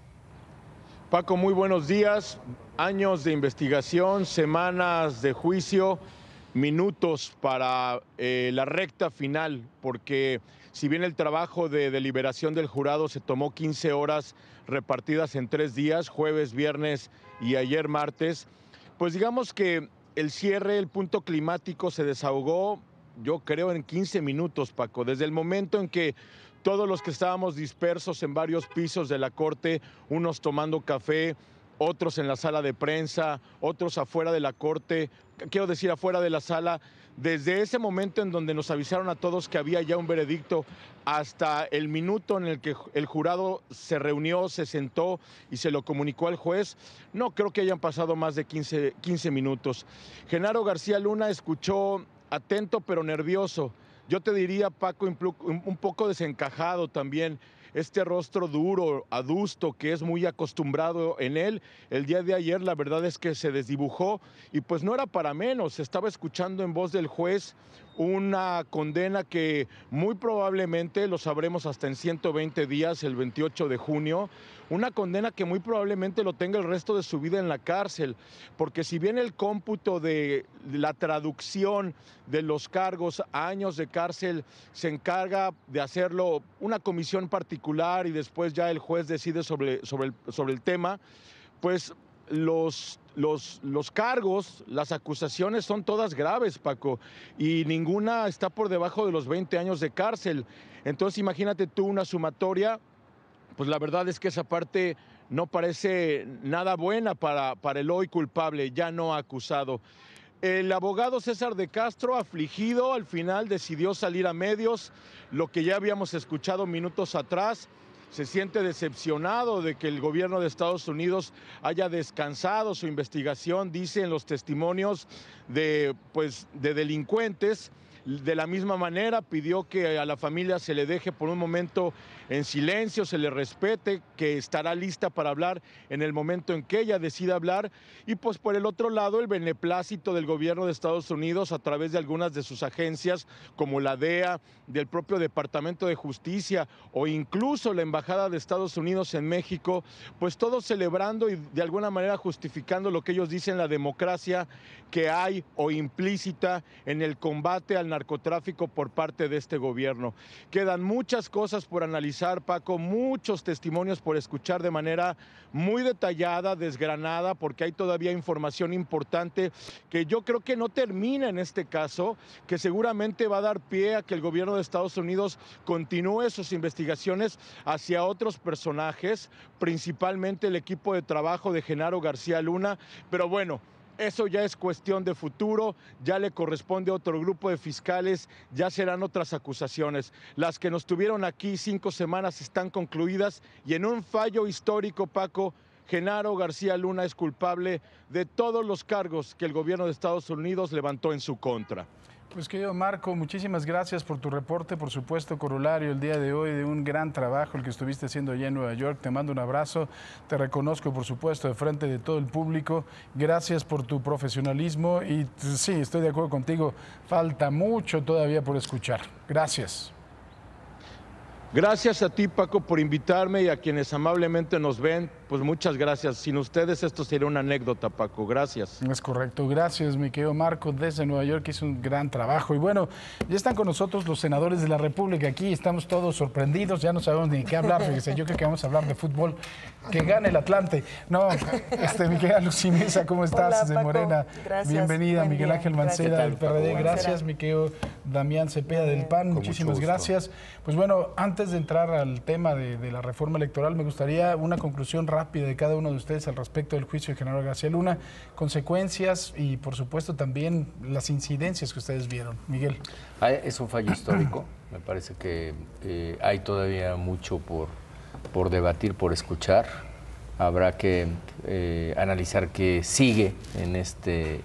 Paco, muy buenos días. Años de investigación, semanas de juicio, minutos para eh, la recta final, porque si bien el trabajo de deliberación del jurado se tomó quince horas repartidas en tres días, jueves, viernes y ayer martes, pues digamos que el cierre, el punto climático se desahogó, yo creo, en quince minutos, Paco. Desde el momento en que todos los que estábamos dispersos en varios pisos de la Corte, unos tomando café, otros en la sala de prensa, otros afuera de la Corte, quiero decir afuera de la sala, desde ese momento en donde nos avisaron a todos que había ya un veredicto hasta el minuto en el que el jurado se reunió, se sentó y se lo comunicó al juez, no creo que hayan pasado más de quince, quince minutos. Genaro García Luna escuchó atento pero nervioso. Yo te diría, Paco, un poco desencajado también. Este rostro duro, adusto, que es muy acostumbrado en él, el día de ayer la verdad es que se desdibujó y pues no era para menos. Estaba escuchando en voz del juez una condena que muy probablemente, lo sabremos hasta en ciento veinte días, el veintiocho de junio, una condena que muy probablemente lo tenga el resto de su vida en la cárcel, porque si bien el cómputo de la traducción de los cargos a años de cárcel se encarga de hacerlo una comisión particular y después ya el juez decide sobre, sobre, el, sobre el tema, pues los, los, los cargos, las acusaciones son todas graves, Paco, y ninguna está por debajo de los veinte años de cárcel. Entonces imagínate tú una sumatoria, pues la verdad es que esa parte no parece nada buena para, para el hoy culpable, ya no acusado. El abogado César de Castro, afligido, al final decidió salir a medios, lo que ya habíamos escuchado minutos atrás. se siente decepcionado de que el gobierno de Estados Unidos haya descansado su investigación, dicen los testimonios de, pues, de delincuentes. De la misma manera pidió que a la familia se le deje por un momento en silencio, se le respete, que estará lista para hablar en el momento en que ella decida hablar. Y pues por el otro lado, el beneplácito del gobierno de Estados Unidos a través de algunas de sus agencias, como la D E A, del propio Departamento de Justicia o incluso la Embajada de Estados Unidos en México, pues todos celebrando y de alguna manera justificando lo que ellos dicen, la democracia que hay o implícita en el combate al narcotráfico por parte de este gobierno. Quedan muchas cosas por analizar, Paco, muchos testimonios por escuchar de manera muy detallada, desgranada, porque hay todavía información importante que yo creo que no termina en este caso, que seguramente va a dar pie a que el gobierno de Estados Unidos continúe sus investigaciones hacia otros personajes, principalmente el equipo de trabajo de Genaro García Luna, pero bueno, eso ya es cuestión de futuro, ya le corresponde a otro grupo de fiscales, ya serán otras acusaciones. Las que nos tuvieron aquí cinco semanas están concluidas y en un fallo histórico, Paco, Genaro García Luna es culpable de todos los cargos que el gobierno de Estados Unidos levantó en su contra. Pues querido Marco, muchísimas gracias por tu reporte, por supuesto, corolario el día de hoy de un gran trabajo el que estuviste haciendo allá en Nueva York. Te mando un abrazo, te reconozco por supuesto de frente de todo el público. Gracias por tu profesionalismo y sí, estoy de acuerdo contigo, falta mucho todavía por escuchar. Gracias. Gracias a ti, Paco, por invitarme y a quienes amablemente nos ven, pues muchas gracias. Sin ustedes esto sería una anécdota, Paco. Gracias. Es correcto. Gracias, mi querido Marco, desde Nueva York, hizo un gran trabajo. Y bueno, ya están con nosotros los senadores de la República. Aquí estamos todos sorprendidos, ya no sabemos ni de qué hablar. Fíjese, yo creo que vamos a hablar de fútbol. Que gane el Atlante. No, este, mi querida Lucy Mesa, ¿cómo estás? Hola, de Paco. Morena. Gracias. Bienvenida, Buen Miguel día. Ángel Mancera del P R D. Paco. Gracias, mi querido Damián Cepeda del P A N. Con Muchísimas mucho gusto. gracias. Pues bueno, antes de entrar al tema de, de la reforma electoral, me gustaría una conclusión rápida de cada uno de ustedes al respecto del juicio de Genaro García Luna, consecuencias y por supuesto también las incidencias que ustedes vieron. Miguel. Es un fallo histórico, me parece que eh, hay todavía mucho por, por debatir, por escuchar. Habrá que eh, analizar qué sigue en este eh,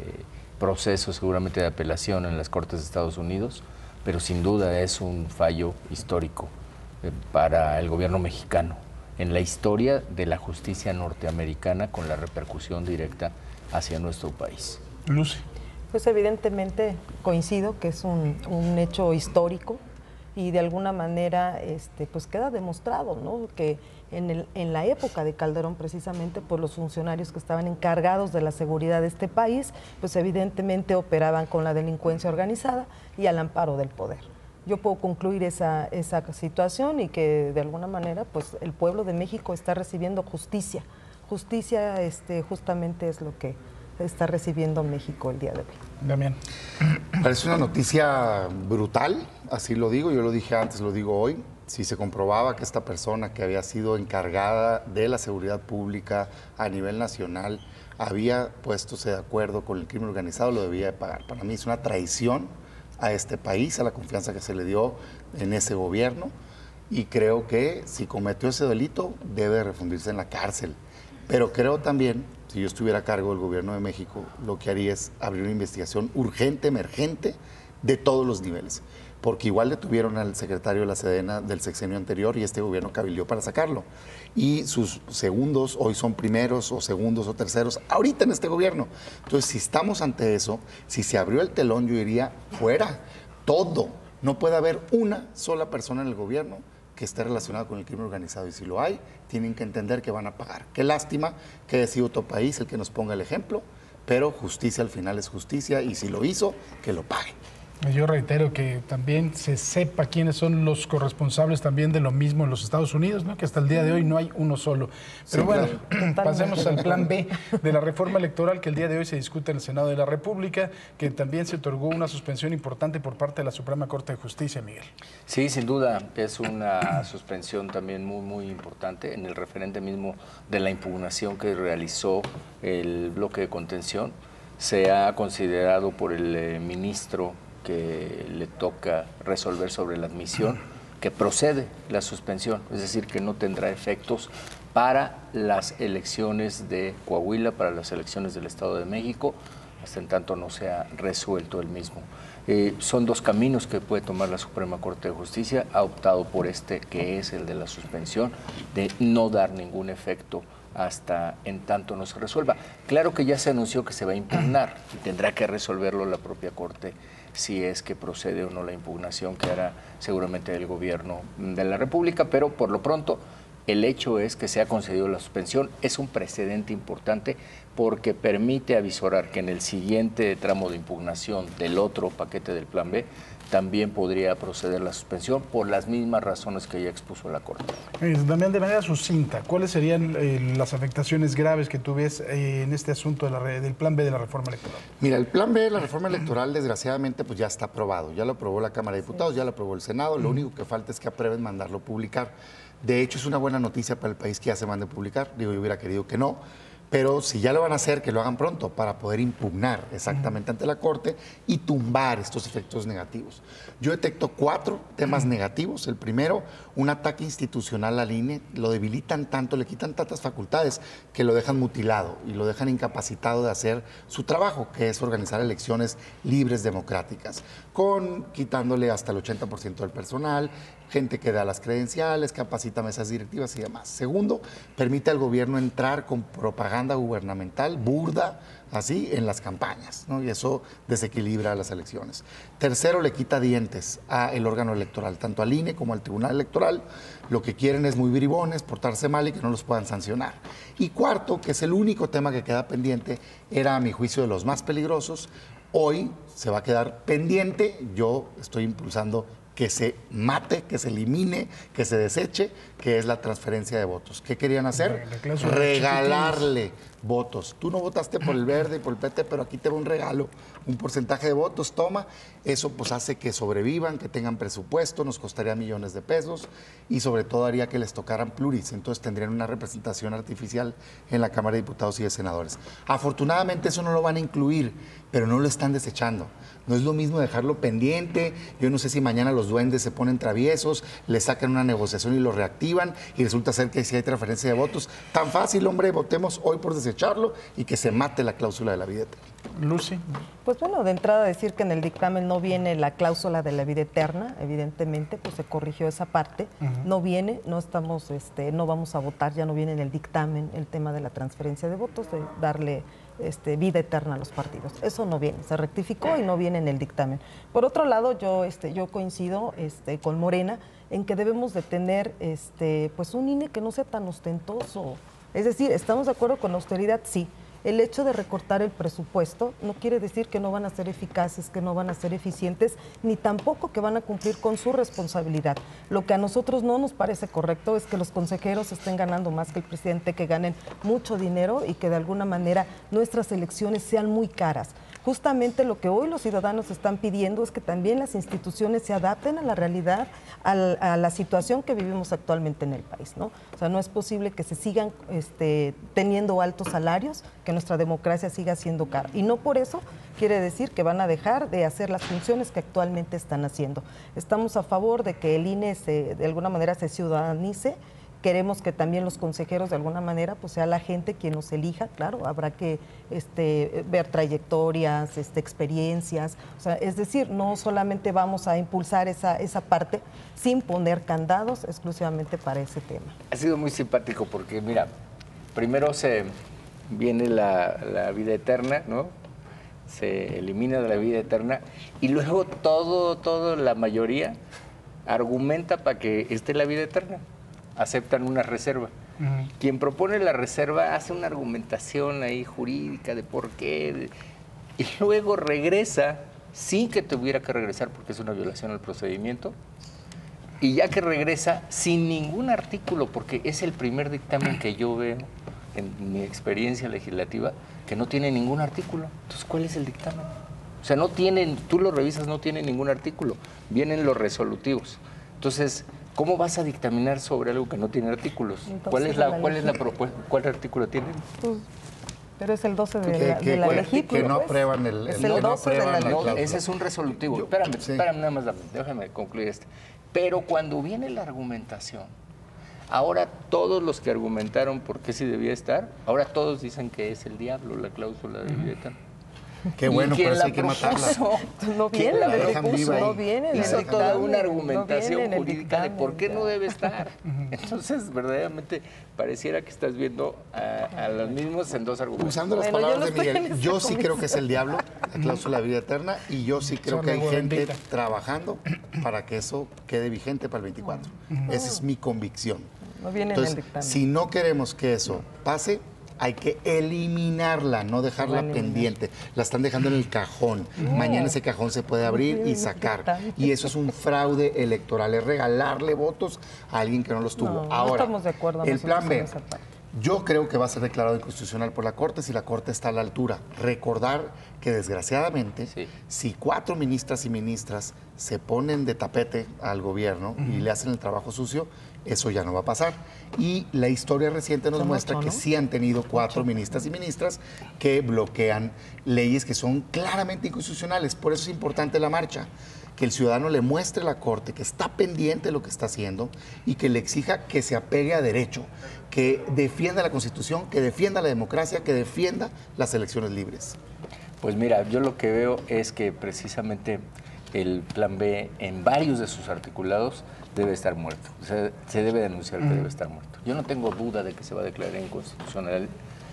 proceso seguramente de apelación en las Cortes de Estados Unidos, pero sin duda es un fallo histórico eh, para el gobierno mexicano en la historia de la justicia norteamericana con la repercusión directa hacia nuestro país. Lucy. Pues evidentemente coincido que es un, un hecho histórico y de alguna manera este, pues queda demostrado, ¿no? Que en, el, en la época de Calderón precisamente pues los funcionarios que estaban encargados de la seguridad de este país pues evidentemente operaban con la delincuencia organizada y al amparo del poder. Yo puedo concluir esa, esa situación y que de alguna manera pues el pueblo de México está recibiendo justicia. Justicia este, justamente es lo que está recibiendo México el día de hoy. Damián. Parece una noticia brutal, así lo digo, yo lo dije antes, lo digo hoy. Si se comprobaba que esta persona que había sido encargada de la seguridad pública a nivel nacional había puestose de acuerdo con el crimen organizado, lo debía de pagar. Para mí es una traición a este país, a la confianza que se le dio en ese gobierno, y creo que si cometió ese delito debe refundirse en la cárcel. Pero creo también, si yo estuviera a cargo del gobierno de México, lo que haría es abrir una investigación urgente, emergente, de todos los niveles. Porque igual detuvieron al secretario de la Sedena del sexenio anterior y este gobierno cabildió para sacarlo. Y sus segundos hoy son primeros o segundos o terceros ahorita en este gobierno. Entonces, si estamos ante eso, si se abrió el telón, yo diría fuera, todo. No puede haber una sola persona en el gobierno que esté relacionada con el crimen organizado. Y si lo hay, tienen que entender que van a pagar. Qué lástima que haya sido otro país el que nos ponga el ejemplo, pero justicia al final es justicia y si lo hizo, que lo pague. Yo reitero que también se sepa quiénes son los corresponsables también de lo mismo en los Estados Unidos, ¿no? Que hasta el día de hoy no hay uno solo. Pero Sí, bueno, claro. pasemos al plan B de la reforma electoral que el día de hoy se discute en el Senado de la República, que también se otorgó una suspensión importante por parte de la Suprema Corte de Justicia, Miguel. Sí, sin duda, es una suspensión también muy, muy importante en el referente mismo de la impugnación que realizó el bloque de contención. Se ha considerado por el eh, ministro que le toca resolver sobre la admisión que procede la suspensión, es decir, que no tendrá efectos para las elecciones de Coahuila, para las elecciones del Estado de México, hasta en tanto no se ha resuelto el mismo. Eh, son dos caminos que puede tomar la Suprema Corte de Justicia. Ha optado por este, que es el de la suspensión, de no dar ningún efecto hasta en tanto no se resuelva. Claro que ya se anunció que se va a impugnar y tendrá que resolverlo la propia Corte si es que procede o no la impugnación que hará seguramente el gobierno de la República, pero por lo pronto el hecho es que se ha concedido la suspensión. Es un precedente importante porque permite avisorar que en el siguiente tramo de impugnación del otro paquete del Plan B también podría proceder la suspensión por las mismas razones que ya expuso la Corte. También de manera sucinta, ¿cuáles serían eh, las afectaciones graves que tú ves eh, en este asunto de la, del Plan B de la reforma electoral? Mira, el Plan B de la reforma electoral, desgraciadamente, pues ya está aprobado. Ya lo aprobó la Cámara de Diputados, ya lo aprobó el Senado. Lo único que falta es que aprueben mandarlo a publicar. De hecho, es una buena noticia para el país que ya se mande a publicar. Digo, yo hubiera querido que no. Pero si ya lo van a hacer, que lo hagan pronto para poder impugnar exactamente ante la Corte y tumbar estos efectos negativos. Yo detecto cuatro temas negativos. El primero, un ataque institucional al I N E. Lo debilitan tanto, le quitan tantas facultades que lo dejan mutilado y lo dejan incapacitado de hacer su trabajo, que es organizar elecciones libres, democráticas, con quitándole hasta el ochenta por ciento del personal, gente que da las credenciales, capacita mesas directivas y demás. Segundo, permite al gobierno entrar con propaganda gubernamental burda, así, en las campañas, ¿no? Y eso desequilibra las elecciones. Tercero, le quita dientes al órgano electoral, tanto al I N E como al Tribunal Electoral. Lo que quieren es muy bribones, portarse mal y que no los puedan sancionar. Y cuarto, que es el único tema que queda pendiente, era a mi juicio de los más peligrosos. Hoy se va a quedar pendiente. Yo estoy impulsando que se mate, que se elimine, que se deseche, que es la transferencia de votos. ¿Qué querían hacer? Regalarle votos. Tú no votaste por el verde y por el P T, pero aquí te va un regalo, un porcentaje de votos, toma. Eso pues hace que sobrevivan, que tengan presupuesto, nos costaría millones de pesos y sobre todo haría que les tocaran pluris, entonces tendrían una representación artificial en la Cámara de Diputados y de Senadores. Afortunadamente eso no lo van a incluir, pero no lo están desechando. No es lo mismo dejarlo pendiente. Yo no sé si mañana los duendes se ponen traviesos, le sacan una negociación y lo reactivan y resulta ser que si hay transferencia de votos. Tan fácil, hombre, votemos hoy por desecharlo y que se mate la cláusula de la vida eterna. Lucy. Pues bueno, de entrada decir que en el dictamen no viene la cláusula de la vida eterna, evidentemente, pues se corrigió esa parte. Uh-huh. No viene, no estamos, este, no vamos a votar, ya no viene en el dictamen el tema de la transferencia de votos, de darle Este, vida eterna a los partidos. Eso no viene, se rectificó y no viene en el dictamen. Por otro lado, yo, este, yo coincido este, con Morena en que debemos de tener este, pues un I N E que no sea tan ostentoso. Es decir, ¿estamos de acuerdo con la austeridad? Sí. El hecho de recortar el presupuesto no quiere decir que no van a ser eficaces, que no van a ser eficientes, ni tampoco que van a cumplir con su responsabilidad. Lo que a nosotros no nos parece correcto es que los consejeros estén ganando más que el presidente, que ganen mucho dinero y que de alguna manera nuestras elecciones sean muy caras. Justamente lo que hoy los ciudadanos están pidiendo es que también las instituciones se adapten a la realidad, a la, a la situación que vivimos actualmente en el país, ¿no? O sea, no es posible que se sigan este, teniendo altos salarios, que nuestra democracia siga siendo cara. Y no por eso quiere decir que van a dejar de hacer las funciones que actualmente están haciendo. Estamos a favor de que el I N E se, de alguna manera se ciudadanice. Queremos que también los consejeros de alguna manera pues sea la gente quien los elija, claro, habrá que este, ver trayectorias, este, experiencias, o sea, es decir, no solamente vamos a impulsar esa, esa parte sin poner candados exclusivamente para ese tema. Ha sido muy simpático porque, mira, primero se viene la, la vida eterna, ¿no? Se elimina de la vida eterna y luego todo, todo, la mayoría argumenta para que esté la vida eterna. Aceptan una reserva. Uh-huh. Quien propone la reserva hace una argumentación ahí jurídica de por qué, de, y luego regresa sin que tuviera que regresar porque es una violación al procedimiento, y ya que regresa sin ningún artículo, porque es el primer dictamen que yo veo en mi experiencia legislativa que no tiene ningún artículo. Entonces, ¿cuál es el dictamen? O sea, no tienen, tú lo revisas, no tiene ningún artículo, vienen los resolutivos. Entonces, ¿cómo vas a dictaminar sobre algo que no tiene artículos? Entonces, ¿Cuál es la, cuál es la propuesta? ¿Cuál artículo tienen? Pues, Pero es el doce de que, la, que, de la que, legítima, que no pues. aprueban el, Es el, el que no doce de aprueban la la legítima. cláusula. Ese es un resolutivo. Yo- espérame, sí. espérame nada más, déjame concluir este. Pero cuando viene la argumentación, ahora todos los que argumentaron por qué sí debía estar, ahora todos dicen que es el diablo la cláusula de vida eterna. Qué Y bueno, quien por eso la hay que matarla. propuso, No quien viene la en el propuso, recurso, no viene en el hizo toda dictamen, una no argumentación viene en el jurídica de por qué dictamen, no ya. debe estar. Entonces, verdaderamente, pareciera que estás viendo a, a los mismos en dos argumentos. Usando las palabras de Miguel, yo sí creo que es el diablo, la cláusula de vida eterna, y yo sí creo que hay gente trabajando para que eso quede vigente para el veinticuatro. Esa es mi convicción. No viene Entonces, en el dictamen. si no queremos que eso pase, hay que eliminarla, no dejarla pendiente. La están dejando en el cajón. No. Mañana ese cajón se puede abrir y sacar. Y eso es un fraude electoral, es regalarle votos a alguien que no los tuvo. No, no Ahora, estamos de acuerdo el nosotros plan B. en esa parte. Yo creo que va a ser declarado inconstitucional por la Corte si la Corte está a la altura. Recordar que desgraciadamente, sí. si cuatro ministras y ministras se ponen de tapete al gobierno uh-huh. y le hacen el trabajo sucio, eso ya no va a pasar. Y la historia reciente nos Son muestra ocho, que ¿no? sí han tenido cuatro ocho. ministras y ministras que bloquean leyes que son claramente inconstitucionales. Por eso es importante la marcha. Que el ciudadano le muestre a la Corte que está pendiente de lo que está haciendo y que le exija que se apegue a derecho, que defienda la Constitución, que defienda la democracia, que defienda las elecciones libres. Pues mira, yo lo que veo es que precisamente el plan B en varios de sus articulados debe estar muerto. O sea, se debe denunciar que debe estar muerto. Yo no tengo duda de que se va a declarar inconstitucional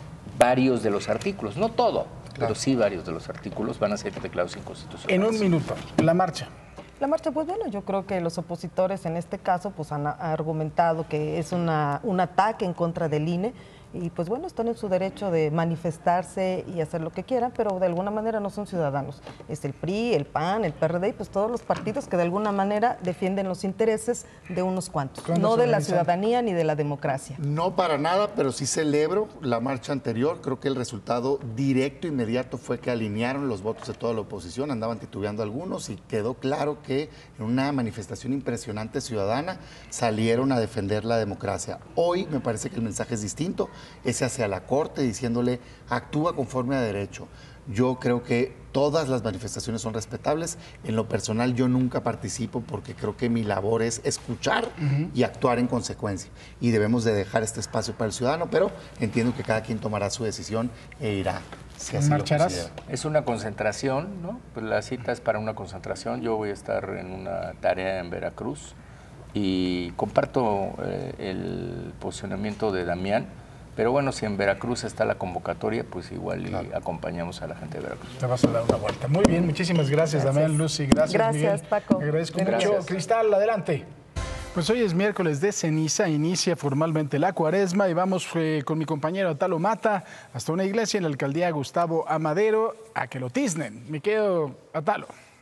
varios de los artículos, no todo, claro. pero sí varios de los artículos van a ser declarados inconstitucionales. En un minuto, la marcha. La marcha, pues bueno, yo creo que los opositores en este caso pues han argumentado que es una, un ataque en contra del I N E y pues bueno, están en su derecho de manifestarse y hacer lo que quieran, pero de alguna manera no son ciudadanos. Es el P R I, el P A N, el P R D y pues todos los partidos que de alguna manera defienden los intereses de unos cuantos, no de la ciudadanía ni de la democracia. No para nada, pero sí celebro la marcha anterior. Creo que el resultado directo, inmediato, fue que alinearon los votos de toda la oposición, andaban titubeando algunos y quedó claro que en una manifestación impresionante ciudadana salieron a defender la democracia. Hoy me parece que el mensaje es distinto. Es hacia la Corte diciéndole actúa conforme a derecho. Yo creo que todas las manifestaciones son respetables. En lo personal yo nunca participo porque creo que mi labor es escuchar uh-huh. y actuar en consecuencia. Y debemos de dejar este espacio para el ciudadano, pero entiendo que cada quien tomará su decisión e irá. Si así ¿Marcharás? Es una concentración, ¿no? Pues la cita es para una concentración. Yo voy a estar en una tarea en Veracruz y comparto eh, el posicionamiento de Damián. Pero bueno, si en Veracruz está la convocatoria, pues igual y claro. acompañamos a la gente de Veracruz. Te vas a dar una vuelta. Muy bien, muchísimas gracias, gracias. Damián, Lucy. Gracias, Gracias, Miguel. Paco. Me agradezco Gracias. mucho. Cristal, adelante. Pues hoy es miércoles de ceniza, inicia formalmente la cuaresma y vamos eh, con mi compañero Atalo Mata hasta una iglesia en la alcaldía Gustavo Amadero a que lo tiznen. Mi querido Atalo.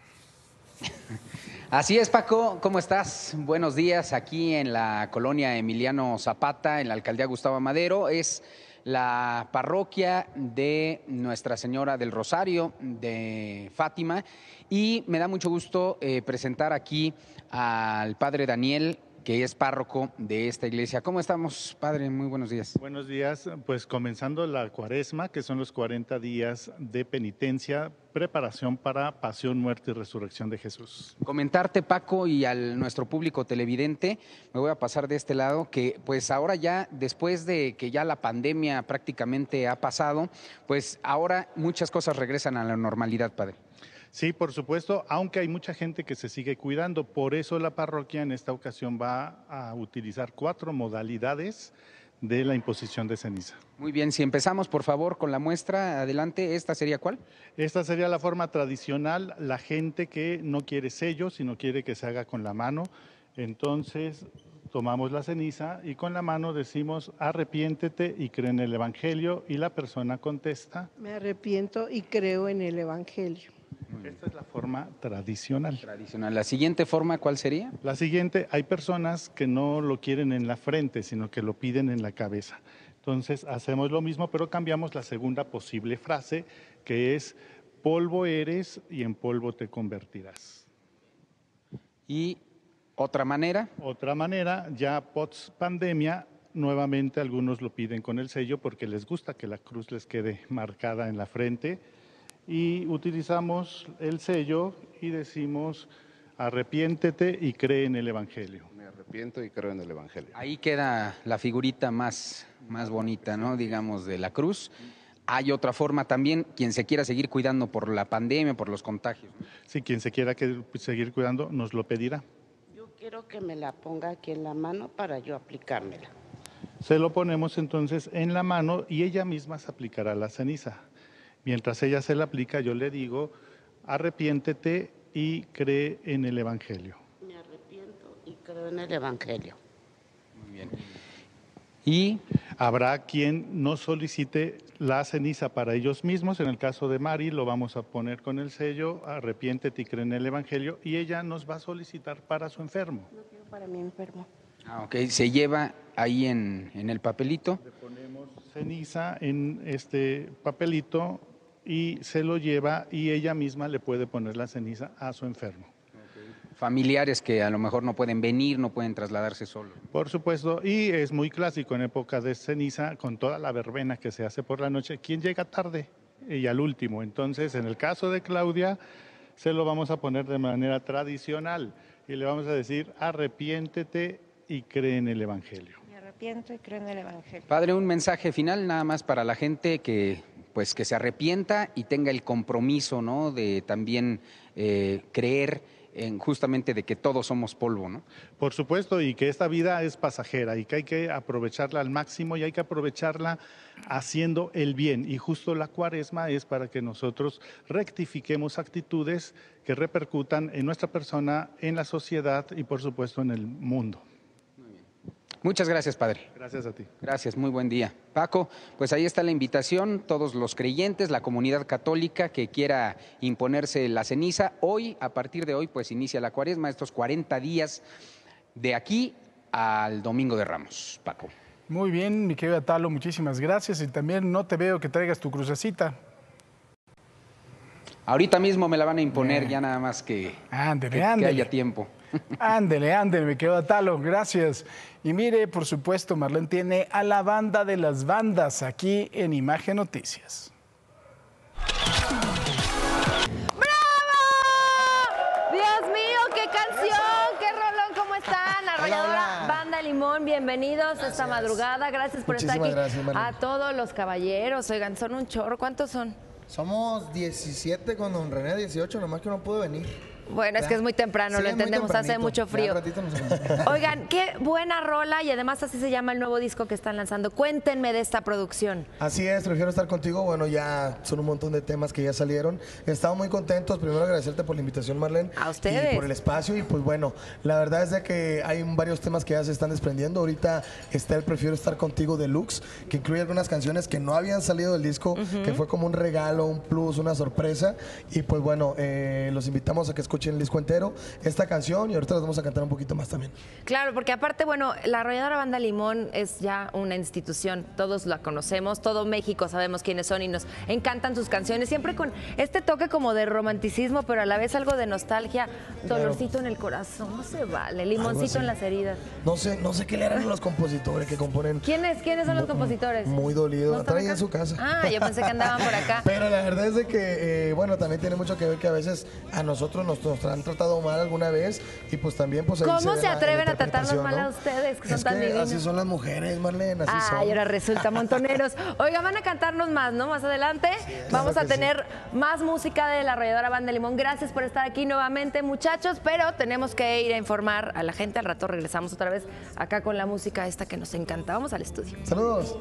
Así es, Paco, ¿cómo estás? Buenos días aquí en la colonia Emiliano Zapata, en la alcaldía Gustavo Amadero. Es la parroquia de Nuestra Señora del Rosario de Fátima y me da mucho gusto eh, presentar aquí al padre Daniel, que es párroco de esta iglesia. ¿Cómo estamos, padre? Muy buenos días. Buenos días, pues comenzando la cuaresma, que son los cuarenta días de penitencia, preparación para pasión, muerte y resurrección de Jesús. Comentarte, Paco, y a nuestro público televidente, me voy a pasar de este lado, que pues ahora ya, después de que ya la pandemia prácticamente ha pasado, pues ahora muchas cosas regresan a la normalidad, padre. Sí, por supuesto, aunque hay mucha gente que se sigue cuidando. Por eso la parroquia en esta ocasión va a utilizar cuatro modalidades de la imposición de ceniza. Muy bien, si empezamos por favor con la muestra, adelante. ¿Esta sería cuál? Esta sería la forma tradicional, la gente que no quiere sello, sino quiere que se haga con la mano. Entonces tomamos la ceniza y con la mano decimos arrepiéntete y cree en el Evangelio y la persona contesta. Me arrepiento y creo en el Evangelio. Esta es la forma tradicional. Tradicional. ¿La siguiente forma cuál sería? La siguiente, hay personas que no lo quieren en la frente, sino que lo piden en la cabeza. Entonces hacemos lo mismo, pero cambiamos la segunda posible frase, que es polvo eres y en polvo te convertirás. ¿Y otra manera? Otra manera, ya post pandemia, nuevamente algunos lo piden con el sello porque les gusta que la cruz les quede marcada en la frente. Y utilizamos el sello y decimos, arrepiéntete y cree en el Evangelio. Me arrepiento y creo en el Evangelio. Ahí queda la figurita más, más bonita, ¿no? Digamos, de la cruz. Hay otra forma también, quien se quiera seguir cuidando por la pandemia, por los contagios. Sí, quien se quiera que, seguir cuidando nos lo pedirá. Yo quiero que me la ponga aquí en la mano para yo aplicármela. Se lo ponemos entonces en la mano y ella misma se aplicará la ceniza. Mientras ella se la aplica, yo le digo, arrepiéntete y cree en el Evangelio. Me arrepiento y creo en el Evangelio. Muy bien. Y habrá quien no solicite la ceniza para ellos mismos. En el caso de Mari, lo vamos a poner con el sello, arrepiéntete y cree en el Evangelio, y ella nos va a solicitar para su enfermo. No quiero para mi enfermo. Ah, ok, se lleva ahí en, en el papelito. Le ponemos ceniza en este papelito y se lo lleva y ella misma le puede poner la ceniza a su enfermo. Familiares que a lo mejor no pueden venir, no pueden trasladarse solos. Por supuesto, y es muy clásico en época de ceniza, con toda la verbena que se hace por la noche, ¿quién llega tarde? Y al último. Entonces, en el caso de Claudia, se lo vamos a poner de manera tradicional y le vamos a decir, arrepiéntete y cree en el Evangelio. Me arrepiento y creo en el Evangelio. Padre, un mensaje final nada más para la gente que, pues, que se arrepienta y tenga el compromiso, ¿no?, de también eh, creer en justamente de que todos somos polvo, ¿no? Por supuesto, y que esta vida es pasajera y que hay que aprovecharla al máximo y hay que aprovecharla haciendo el bien. Y justo la Cuaresma es para que nosotros rectifiquemos actitudes que repercutan en nuestra persona, en la sociedad y por supuesto en el mundo. Muchas gracias, Padre. Gracias a ti. Gracias, muy buen día. Paco, pues ahí está la invitación, todos los creyentes, la comunidad católica que quiera imponerse la ceniza. Hoy, a partir de hoy, pues inicia la Cuaresma, estos cuarenta días de aquí al Domingo de Ramos. Paco. Muy bien, mi querido Atalo, muchísimas gracias. Y también no te veo que traigas tu crucecita. Ahorita mismo me la van a imponer, eh. ya nada más que, ándele, que, ándele. que haya tiempo. Ándele, ándele, me quedo Atalo, gracias. Y mire, por supuesto, Marlene tiene a la banda de las bandas aquí en Imagen Noticias. ¡Bravo! Dios mío, qué canción, qué rolón, ¿cómo están? Arrolladora Banda Limón, bienvenidos gracias. Esta madrugada, gracias por Muchísimas estar aquí. Gracias, a todos los caballeros, oigan, son un chorro, ¿cuántos son? Somos diecisiete con don René, dieciocho, nomás que no pudo venir. Bueno, es que es muy temprano, sí, lo entendemos, hace mucho frío. Oigan, qué buena rola y además así se llama el nuevo disco que están lanzando. Cuéntenme de esta producción. Así es, prefiero estar contigo. Bueno, ya son un montón de temas que ya salieron. Estamos muy contentos. Primero agradecerte por la invitación, Marlene. A ustedes. Y por el espacio. Y pues bueno, la verdad es de que hay varios temas que ya se están desprendiendo. Ahorita está el Prefiero estar contigo deluxe, que incluye algunas canciones que no habían salido del disco, uh-huh. que fue como un regalo, un plus, una sorpresa. Y pues bueno, eh, los invitamos a que escuchen el disco entero, esta canción, y ahorita las vamos a cantar un poquito más también. Claro, porque aparte, bueno, la Arrolladora Banda Limón es ya una institución, todos la conocemos, todo México sabemos quiénes son y nos encantan sus canciones, siempre con este toque como de romanticismo, pero a la vez algo de nostalgia, dolorcito claro. en el corazón, no se vale, limoncito en las heridas. No sé, no sé qué le harán a los compositores que componen. ¿Quiénes, quiénes son los compositores? Muy dolidos, están ahí en su casa. Ah, yo pensé que andaban por acá. Pero la verdad es de que, eh, bueno, también tiene mucho que ver que a veces a nosotros nos, nos han tratado mal alguna vez y pues también pues ahí ¿Cómo se, se atreven la, a tratarnos mal ¿no? a ustedes que son es tan que divinos? Así son las mujeres, Marlene, así Ay, son. Ay, ahora resulta montoneros. Oiga, van a cantarnos más, ¿no? Más adelante sí, vamos claro a tener sí. más música de la Arrolladora Banda Limón. Gracias por estar aquí nuevamente, muchachos, pero tenemos que ir a informar a la gente. Al rato regresamos otra vez acá con la música esta que nos encanta. Vamos al estudio. Saludos.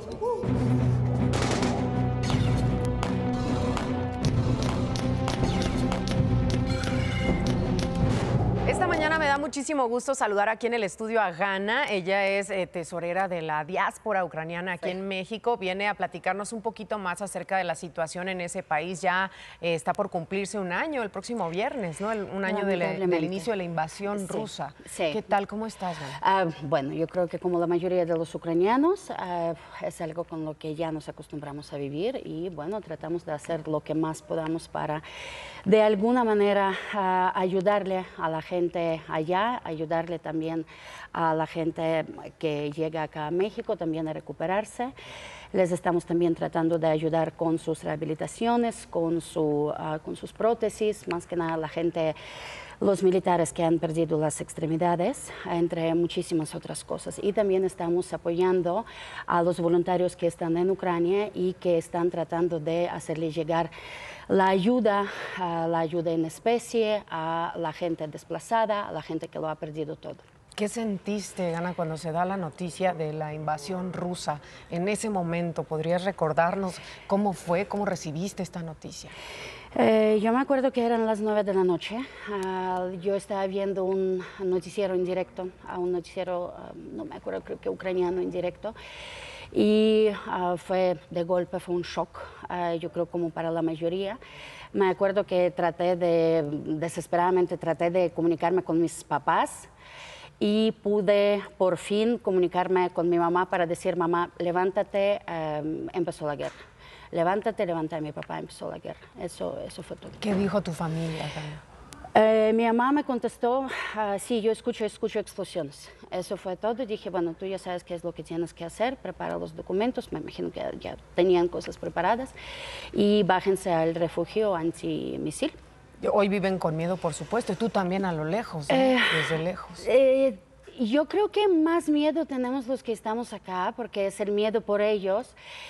Esta mañana me da muchísimo gusto saludar aquí en el estudio a Gana. Ella es eh, tesorera de la diáspora ucraniana aquí sí. en México. Viene a platicarnos un poquito más acerca de la situación en ese país. Ya eh, está por cumplirse un año, el próximo viernes, ¿no? El, un año de la, del inicio de la invasión sí. rusa. Sí. ¿Qué tal? ¿Cómo estás, Gana? Uh, bueno, yo creo que como la mayoría de los ucranianos, uh, es algo con lo que ya nos acostumbramos a vivir y, bueno, tratamos de hacer lo que más podamos para, de alguna manera, uh, ayudarle a la gente gente allá, ayudarle también a la gente que llega acá a México también a recuperarse. Les estamos también tratando de ayudar con sus rehabilitaciones, con, su, uh, con sus prótesis, más que nada la gente, los militares que han perdido las extremidades, entre muchísimas otras cosas. Y también estamos apoyando a los voluntarios que están en Ucrania y que están tratando de hacerle llegar la ayuda, uh, la ayuda en especie a la gente desplazada, a la gente que lo ha perdido todo. ¿Qué sentiste, Ana, cuando se da la noticia de la invasión rusa? En ese momento, ¿podrías recordarnos cómo fue, cómo recibiste esta noticia? Eh, yo me acuerdo que eran las nueve de la noche. Uh, yo estaba viendo un noticiero en directo, a un noticiero, uh, no me acuerdo, creo que ucraniano en directo. Y uh, fue de golpe, fue un shock, uh, yo creo como para la mayoría. Me acuerdo que traté de, desesperadamente traté de comunicarme con mis papás. Y pude por fin comunicarme con mi mamá para decir, mamá, levántate, um, empezó la guerra. Levántate, levántate, mi papá, empezó la guerra. Eso, eso fue todo. ¿Qué dijo tu familia, Ana? Eh, mi mamá me contestó, uh, sí, yo escucho, escucho explosiones. Eso fue todo. Y dije, bueno, tú ya sabes qué es lo que tienes que hacer, prepara los documentos, me imagino que ya tenían cosas preparadas, y bájense al refugio antimisil. Hoy viven con miedo, por supuesto, y tú también a lo lejos, ¿no? eh, desde lejos. Eh, yo creo que más miedo tenemos los que estamos acá, porque es el miedo por ellos.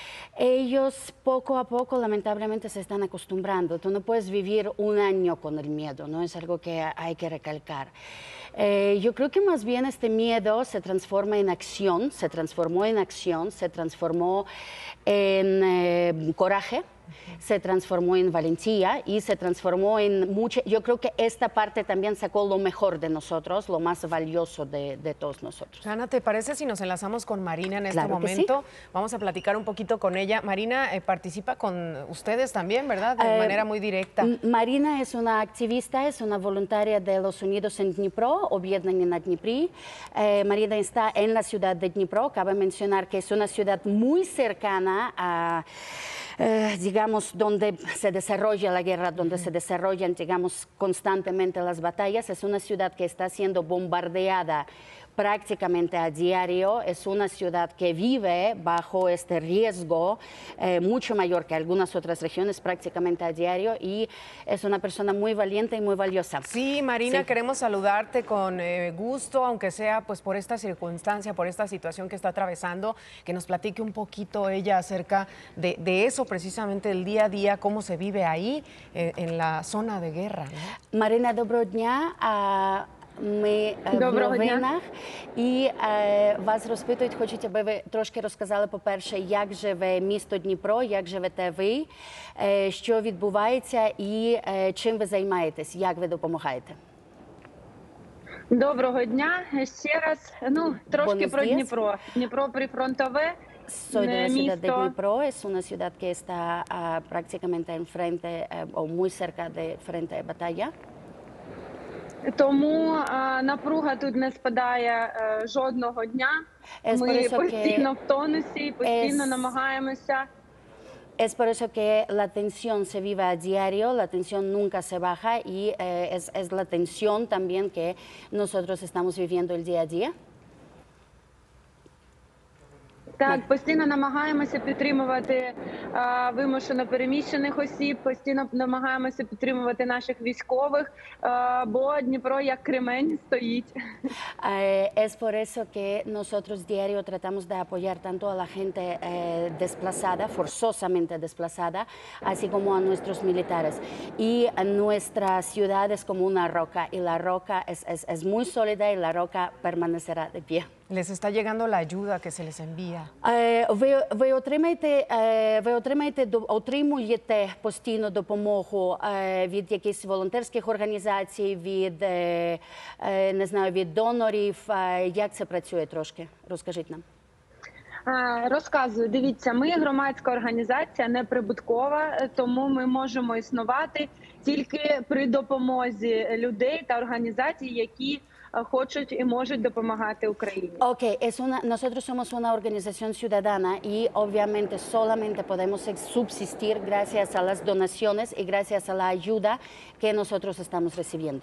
Ellos poco a poco lamentablemente se están acostumbrando. Tú no puedes vivir un año con el miedo, ¿no? Es algo que hay que recalcar. Eh, yo creo que más bien este miedo se transforma en acción, se transformó en acción, se transformó en eh, coraje, se transformó en valentía y se transformó en mucho. Yo creo que esta parte también sacó lo mejor de nosotros, lo más valioso de, de todos nosotros. Ana, ¿te parece si nos enlazamos con Marina en este Claro que momento? sí. Vamos a platicar un poquito con ella. Marina eh, participa con ustedes también, ¿verdad? De Eh, manera muy directa. Marina es una activista, es una voluntaria de los Unidos en Dnipro, objednanie na Dnipri. Eh, Marina está en la ciudad de Dnipro. Cabe mencionar que es una ciudad muy cercana a... Eh, digamos, donde se desarrolla la guerra, donde se desarrollan, digamos, constantemente las batallas. Es una ciudad que está siendo bombardeada prácticamente a diario. Es una ciudad que vive bajo este riesgo eh, mucho mayor que algunas otras regiones, prácticamente a diario, y es una persona muy valiente y muy valiosa. Sí, Marina, Sí. queremos saludarte con eh, gusto, aunque sea pues por esta circunstancia, por esta situación que está atravesando, que nos platique un poquito ella acerca de, de eso, precisamente el día a día, cómo se vive ahí, eh, en la zona de guerra, ¿no? Marina, доброго дня. А, Ми е, в Доброго дня. новинах і е, вас розпитують, хочуть, аби ви трошки розказали, по-перше, як живе місто Дніпро, як живете ви, е, що відбувається і е, чим ви займаєтесь, як ви допомагаєте. Доброго дня ще раз. Ну, трошки Buenos про días. Дніпро. Дніпро прифронтове Soy de la ciudad de місто. Dnipro, es una ciudad que está ah, prácticamente enfrente eh, o muy cerca de frente de batalla. Тому а, напруга тут не спадає е, жодного дня. Es por Ми eso que постійно в тонусі, постійно es- намагаємося. Es por eso que la tensión se vive a diario, la tensión nunca se baja y eh, es, es la tensión también que nosotros estamos viviendo el día a día. Так, постійно намагаємося підтримувати а, вимушено переміщених осіб, постійно намагаємося підтримувати наших військових, а, бо Дніпро як кремень стоїть. Eh, es por eso que nosotros diario tratamos de apoyar tanto a la gente eh, desplazada, forzosamente desplazada, así como a nuestros militares. Y a nuestra ciudad es como una roca y la roca es, es, es muy sólida y la roca permanecerá de pie. Les está llegando la ayuda que se les envía. Е, Ви, ви, отримаєте, е, ви отримаєте, до- отримуєте постійну допомогу е, від якихось волонтерських організацій, від, е, е, не знаю, від донорів. Е, Як це працює трошки? Розкажіть нам. А, Розказую, дивіться, ми громадська організація, неприбуткова, тому ми можемо існувати тільки при допомозі людей та організацій, які а, хочуть і можуть допомагати Україні. Ok, es una, nosotros somos una organización ciudadana y obviamente solamente podemos ex- subsistir gracias a las donaciones y gracias a la ayuda que nosotros estamos recibiendo.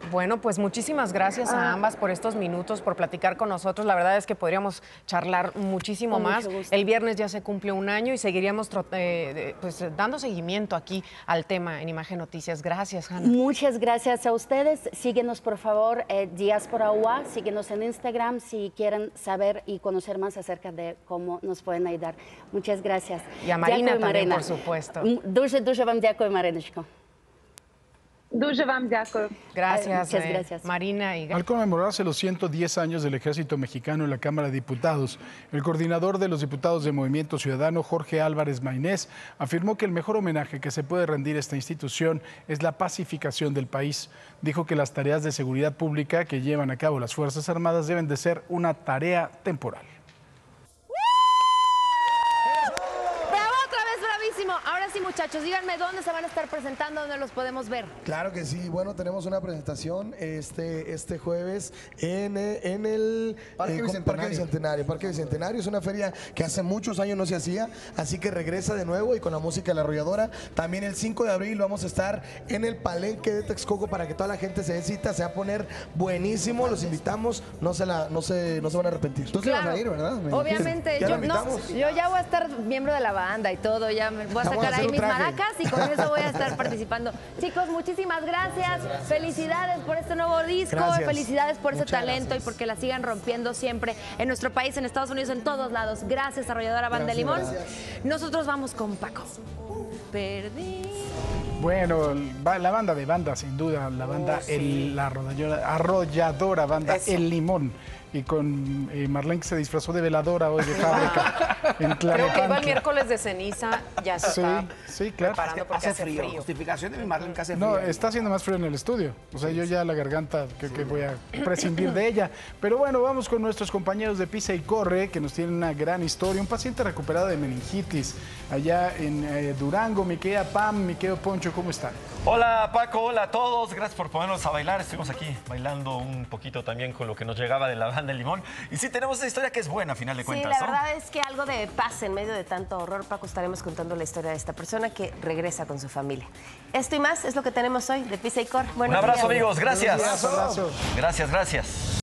Bueno, pues muchísimas gracias a ambas por estos minutos, por platicar con nosotros. La verdad es que podríamos charlar muchísimo Con más. mucho gusto. El viernes ya se cumple un año y seguiríamos eh, pues, dando seguimiento aquí al tema en Imagen Noticias. Gracias, Hanna. Muchas gracias a ustedes. Síguenos, por favor, eh, Diáspora U A. Síguenos en Instagram si quieren saber y conocer más acerca de cómo nos pueden ayudar. Muchas gracias. Y a Marina Дякую, también, Марина. por supuesto. Дуже-дуже вам дякую, Мариночко. Дуже вам дякую. Gracias, Muchas eh, gracias. Marina. Y... Al conmemorarse los ciento diez años del Ejército Mexicano en la Cámara de Diputados, el coordinador de los diputados de Movimiento Ciudadano, Jorge Álvarez Maynés, afirmó que el mejor homenaje que se puede rendir a esta institución es la pacificación del país. Dijo que las tareas de seguridad pública que llevan a cabo las Fuerzas Armadas deben de ser una tarea temporal. Ahora sí, muchachos, díganme dónde se van a estar presentando, dónde los podemos ver. Claro que sí. Bueno, tenemos una presentación este, este jueves en, eh, en el Parque eh, Bicentenario. Parque Bicentenario. Parque Bicentenario es una feria que hace muchos años no se hacía, así que regresa de nuevo y con la música de La Arrolladora. También el cinco de abril vamos a estar en el Palenque de Texcoco para que toda la gente se dé cita. Se va a poner buenísimo. Los invitamos. No se, la, no se, no se van a arrepentir. Tú sí vas a ir, ¿verdad? Me Obviamente, ¿Ya yo, la no, invitamos? yo ya voy a estar miembro de la banda y todo, ya me voy a Vamos a sacar hacer ahí un mis traje. maracas y con eso voy a estar participando. Chicos, muchísimas gracias. Felicidades por este nuevo disco, Gracias. felicidades por ese Muchas talento gracias. y porque la sigan rompiendo siempre en nuestro país, en Estados Unidos, en todos lados. Gracias, Arrolladora Banda de Gracias, Limón. gracias. Nosotros vamos con Paco. Perdí. Bueno, va- la banda de banda, sin duda, la banda, Oh, sí. el, la arrolladora, arrolladora banda Eso. El Limón. Y con eh, Marlene, que se disfrazó de veladora hoy de fábrica en Creo que iba el Tlalnepantla. miércoles de ceniza, ya se Sí, está sí, claro. preparando porque Hace frío. Justificación de mi Marlene que hace frío. No, está haciendo más frío en el estudio. O sea, yo ya la garganta, que, que voy a prescindir de ella. Pero bueno, vamos con nuestros compañeros de Pisa y Corre, que nos tienen una gran historia. Un paciente recuperado de meningitis allá en eh, Durango. Mi querida Pam, mi querido Poncho, ¿cómo están? Hola Paco, hola a todos, gracias por ponernos a bailar. Estuvimos aquí bailando un poquito también con lo que nos llegaba de la banda El Limón. Y sí, tenemos esa historia que es buena a final de Sí, cuentas, la ¿no? verdad es que algo de paz en medio de tanto horror, Paco, estaremos contando la historia de esta persona que regresa con su familia. Esto y más es lo que tenemos hoy de Pisa y Cor. Un abrazo, amigos, gracias. Buenos días, abrazo. Gracias, gracias.